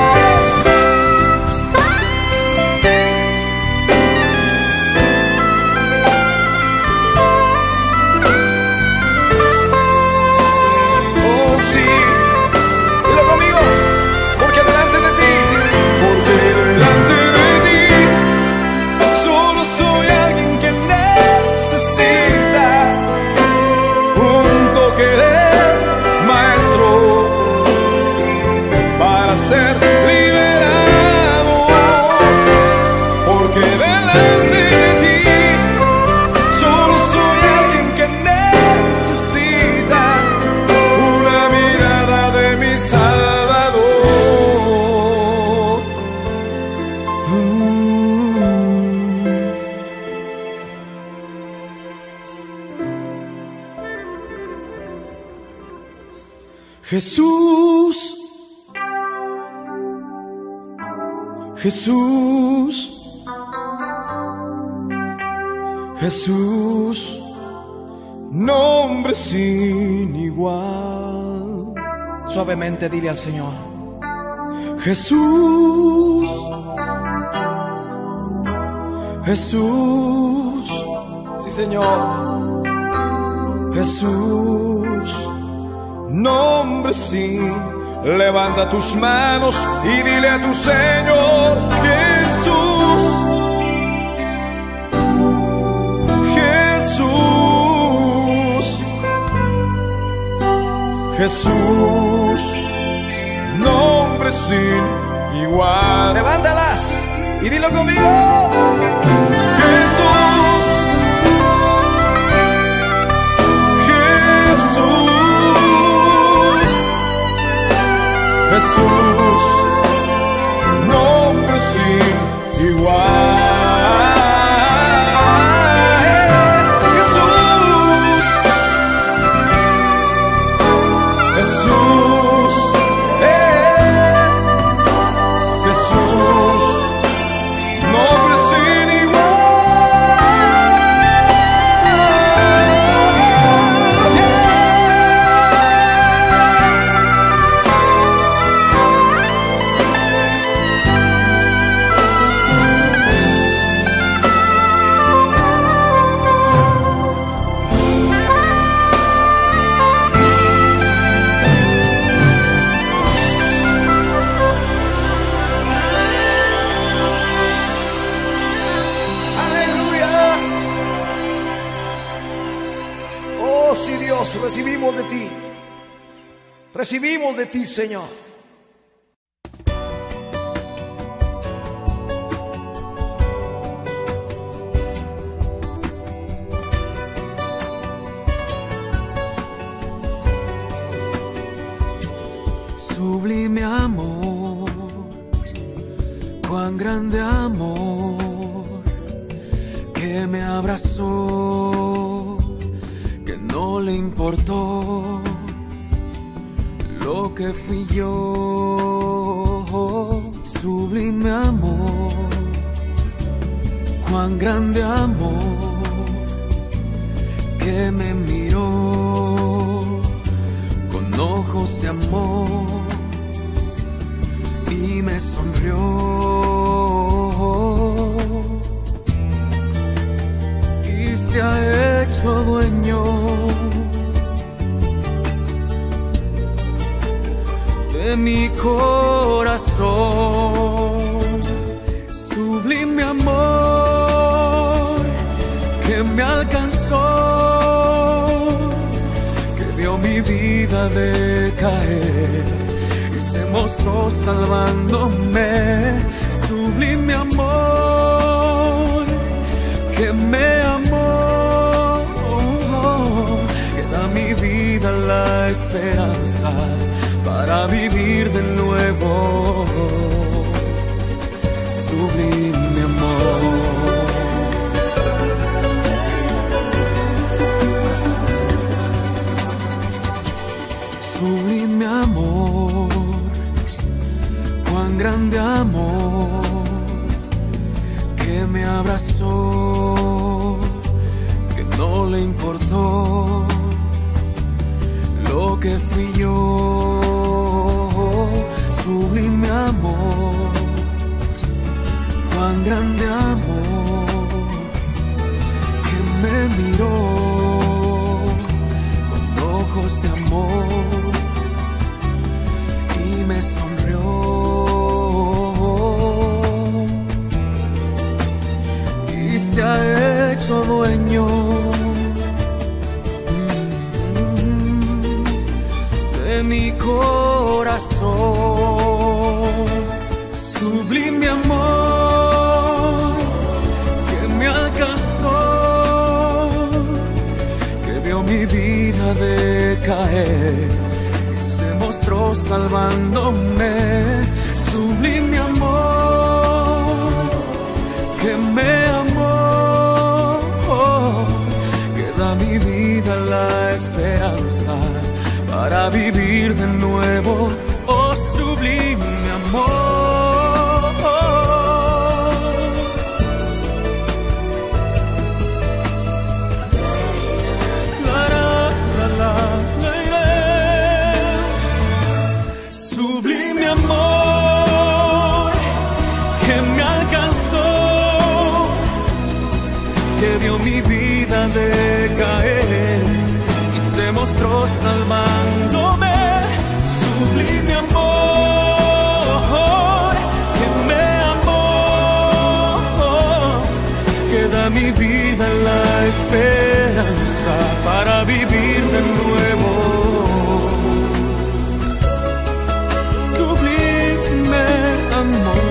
Speaker 5: Ser liberado, porque delante de ti solo soy alguien que necesita una mirada de mi Salvador. Mm. Jesús, Jesús, Jesús, nombre sin igual. Suavemente dile al Señor: Jesús, Jesús, sí Señor, Jesús, nombre sin igual. Levanta tus manos y dile a tu Señor: Jesús, Jesús, Jesús, nombre sin igual. Levántalas y dilo conmigo: Jesús, Jesús, Jesús, nombre sin igual. Jesús, Jesús, eh, Jesús, nombre sin recibimos de ti, recibimos de ti, Señor.
Speaker 9: Sublime amor, cuán grande amor que me abrazó, que no le importó lo que fui yo. Sublime amor, cuán grande amor que me miró con ojos de amor y me sonrió y se ha hecho dueño de mi corazón. Sublime amor que me alcanzó, que vio mi vida decaer y se mostró salvándome. Sublime amor que me amó, que da mi vida la esperanza para vivir de nuevo. Sublime amor. grande amor que me abrazó, que no le importó lo que fui yo. Sublime amor, cuán grande amor que me miró con ojos de amor y me sonrió. Y se ha hecho dueño de mi corazón. Sublime amor que me alcanzó, que vio mi vida decaer y se mostró salvándome. Sublime amor que me amó, que da mi vida la esperanza para vivir de nuevo. Oh, sublime amor, la, la, la, la, la, la. Sublime amor que me alcanzó, que vio mi vida decaer y se mostró salvándome. Sublime amor que me amó, que da mi vida la esperanza para vivir de nuevo. Sublime amor.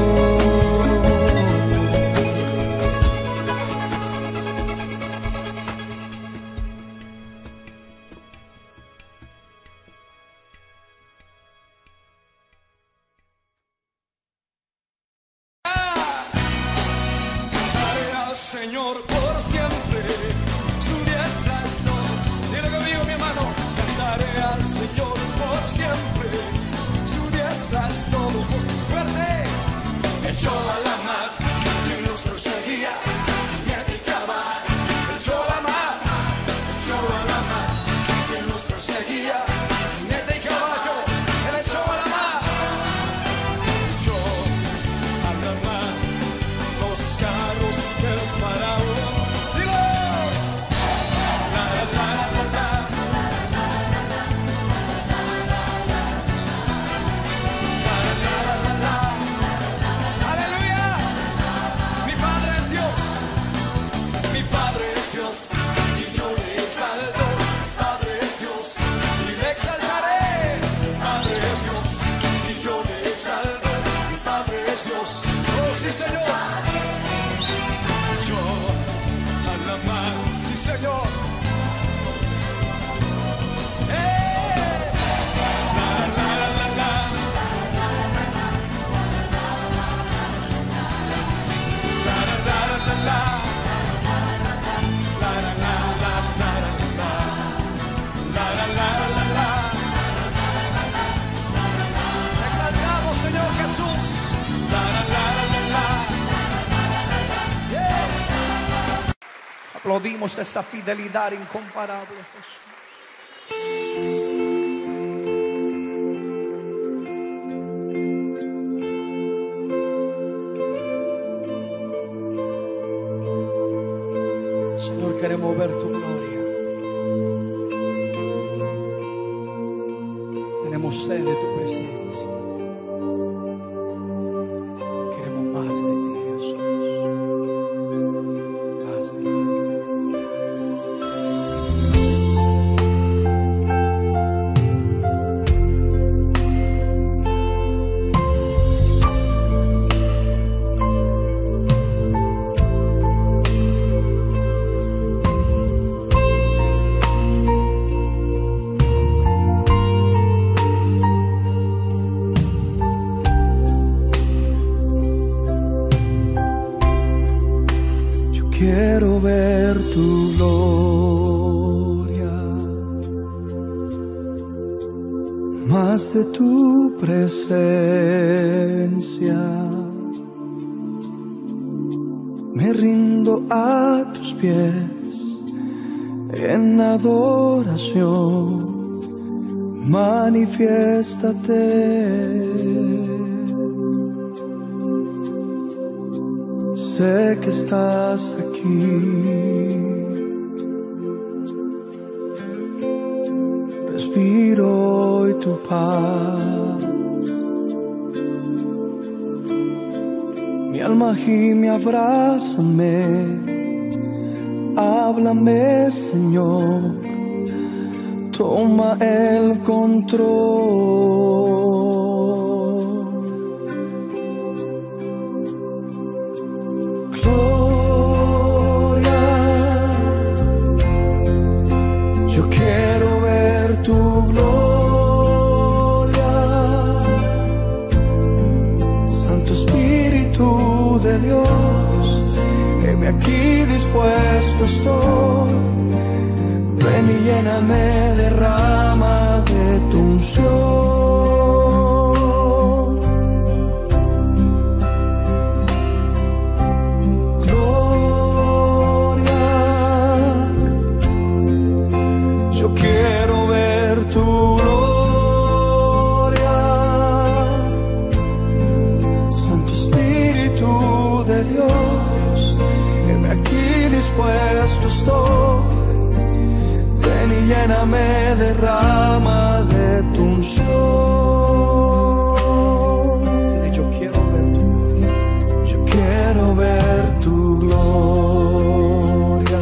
Speaker 4: Señor por siempre, su diestra es todo. Dile conmigo, mi hermano, cantaré al Señor por siempre, su diestra es todo. Fuerte, echó a la mar que nos perseguía y me dedicaba. Echó a la mar, echó a la mar que nos perseguía y me dedicaba yo. Él echó a la mar, echó a la mar los carros del faraón. Dilo. La, la, la, la, la. La, la, la, la, la. Aleluya. Mi Padre es Dios, mi Padre es Dios, y yo le exalto. Padre es Dios, y le exaltaré. Padre es Dios, y yo le exalto. Mi Padre es Dios. Oh, sí, Señor. Yo a la mar, sí, Señor. ¡Eh! La, la, la, la, la. La, la, la, la, la. La, la, la, la, la, la. La, la, la, la, la. Exaltamos, Señor Jesús. La, la, la, la, la.
Speaker 3: Aplaudimos esa fidelidad incomparable, Jesús. Señor, queremos ver tu gloria. Tenemos sed de tu presencia. Queremos más de ti, Jesús. Más de ti. Quiero ver tu gloria, más de tu presencia. Me rindo a tus pies en adoración, manifiéstate. Sé que estás aquí, respiro hoy tu paz. Mi alma gime, abrázame, háblame, Señor, toma el control. Gloria, yo quiero ver tu gloria. Santo Espíritu de Dios, heme aquí, dispuesto estoy. Ven y lléname, derrama de tu unción. Gloria, yo quiero ver tu gloria. Santo Espíritu de Dios, heme aquí, dispuesto estoy. Ven y lléname, derrama de tu unción. Dile, yo quiero ver tu gloria. Yo quiero ver tu gloria.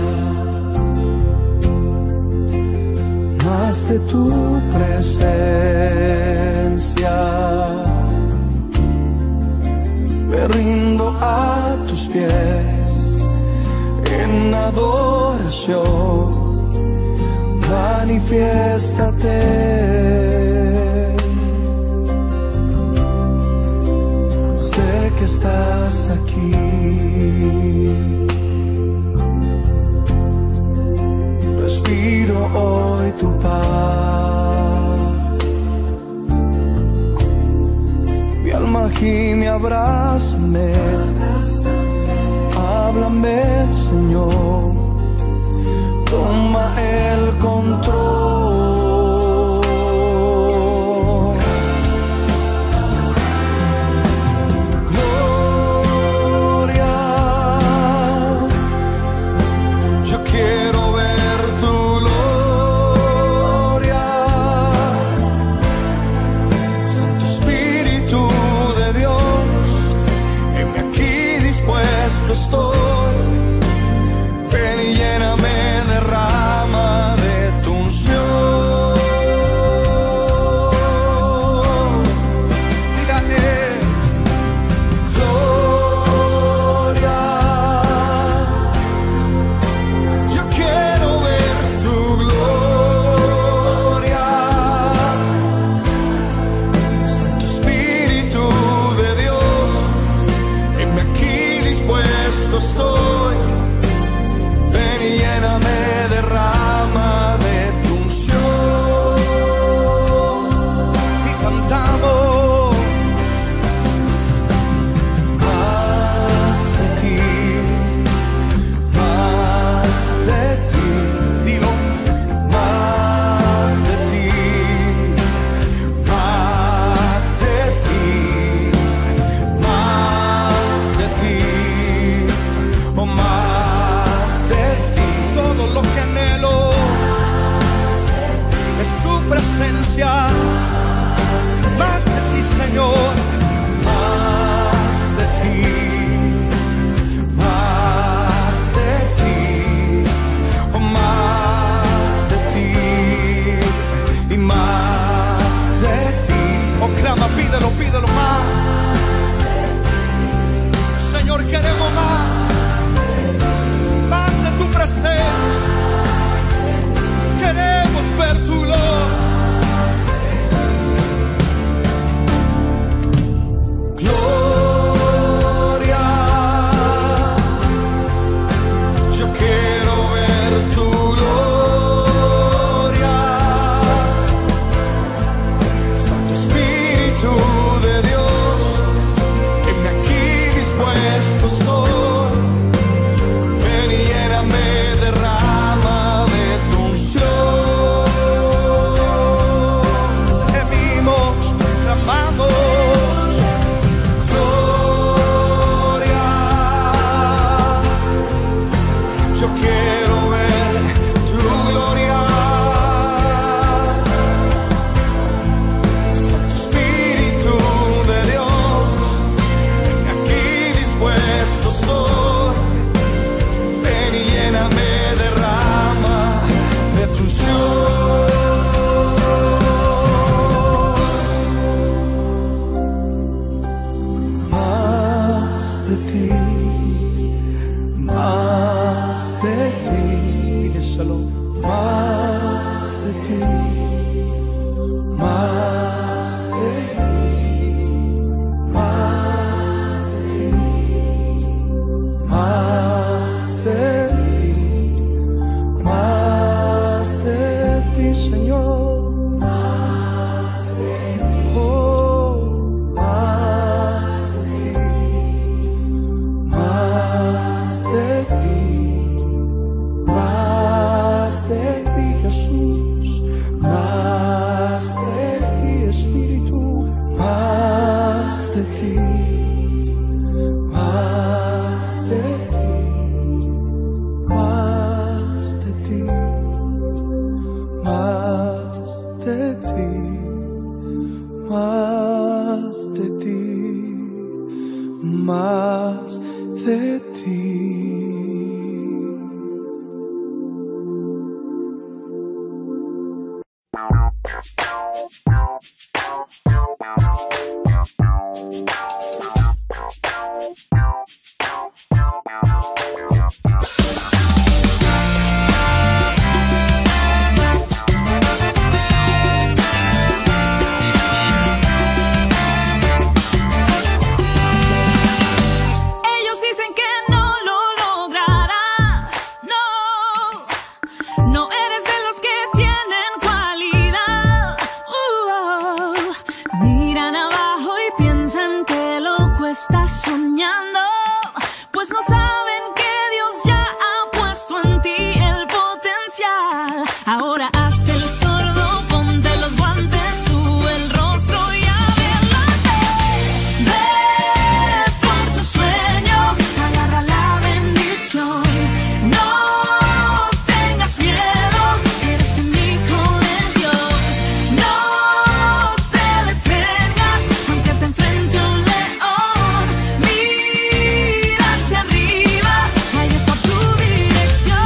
Speaker 3: Más de tu presencia. Me rindo a tus pies en adoración, manifiéstate. Sé que estás aquí, respiro hoy tu paz. Mi alma gime, abrázame, háblame, Señor, toma el control. Gloria, yo quiero ver tu gloria. Santo Espíritu de Dios, heme aquí, dispuesto estoy. Ven y lléname, derrama de tu unción.
Speaker 7: de ti, más de ti,
Speaker 4: Pídeselo.
Speaker 7: más de ti, más de ti, más de ti, más de ti, más de ti, Señor. Oh, más de ti, más de ti, más de ti, Jesús, más de ti, Espíritu, más de ti, más de ti, más de ti, más de ti, más de ti, más de ti.
Speaker 2: Ellos dicen que no lo lograrás, no, no eres de los que tienen cualidad. Uh, miran abajo y piensan que loco estás soñando, pues no saben que Dios ya ha puesto en ti el potencial. Ahora hazte el sordo, ponte los guantes, sube el rostro y adelante. Ve por tu sueño, agarra la bendición. No tengas miedo, eres un hijo de Dios. No te detengas, aunque te enfrente un león. Mira hacia arriba, ahí está tu dirección.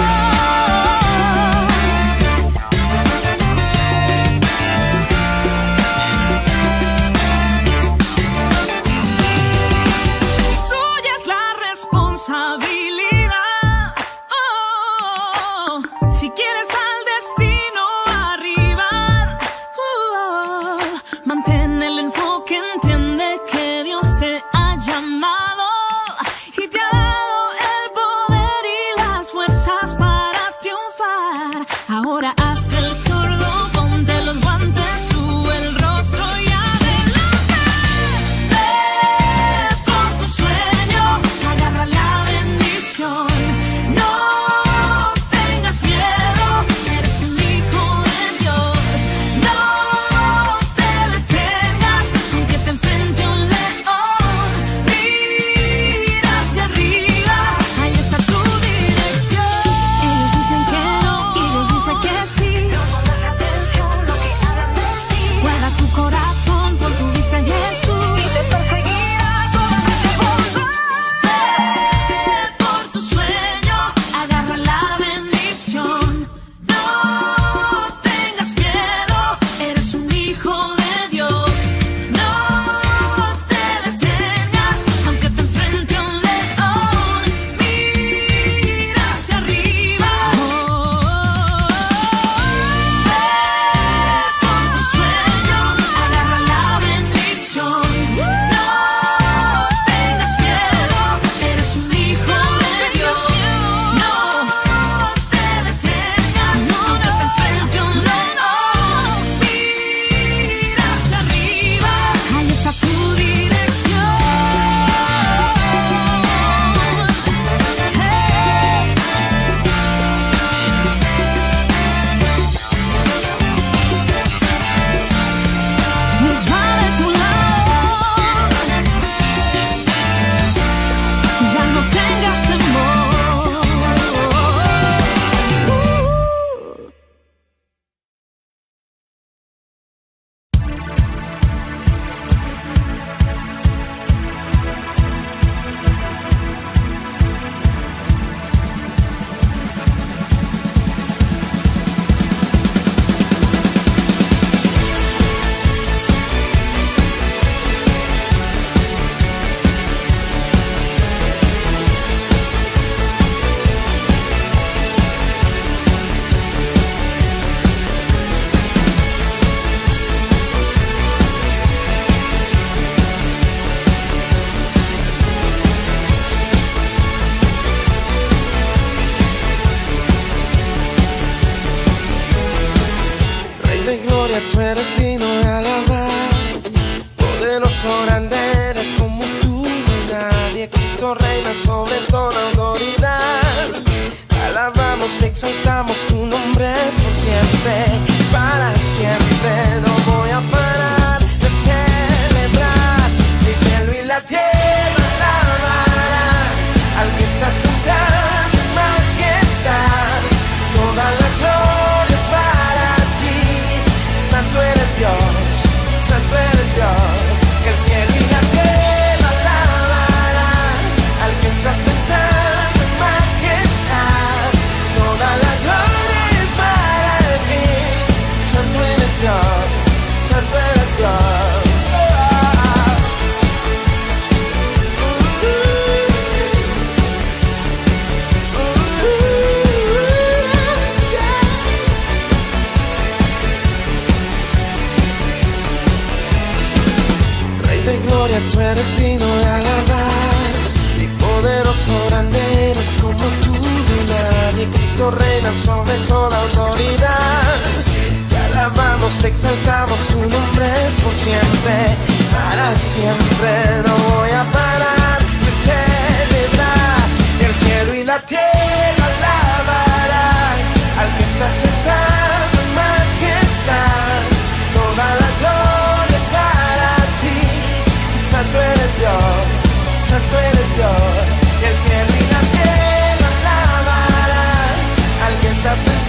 Speaker 2: Tuya es la responsabilidad. Oh, si quieres al destino arribar, oh, mantén el enfoque, entiende que Dios te ha llamado y te ha dado el poder y las fuerzas para triunfar. Ahora hazte el sordo, ponte los guantes, sube el rostro y adelante. Ve por tu sueño, agarra la bendición. No tengas miedo, eres un hijo de Dios. No te detengas, aunque te enfrente un león.
Speaker 3: sobre toda autoridad. Alabamos, te exaltamos, tu nombre es por siempre, para siempre. No voy a parar de celebrar, el cielo y la tierra alabarán al que está sentado en majestad. Toda la gloria es para ti, santo eres Dios, santo eres Dios. El cielo y la tierra alabarán al que está sentado en majestad. Toda la gloria es para ti, santo eres Dios, santo eres Dios. De gloria tú eres digno de alabar, y poderoso grande eres como tú y nadie. Cristo reina sobre toda autoridad. Te alabamos, te exaltamos, tu nombre es por siempre, para siempre. No voy a parar de celebrar, el cielo y la tierra alabarán al que está sentado en majestad. Toda la gloria es para ti, santo eres Dios, santo eres Dios. El cielo y la tierra alabarán al que está sentado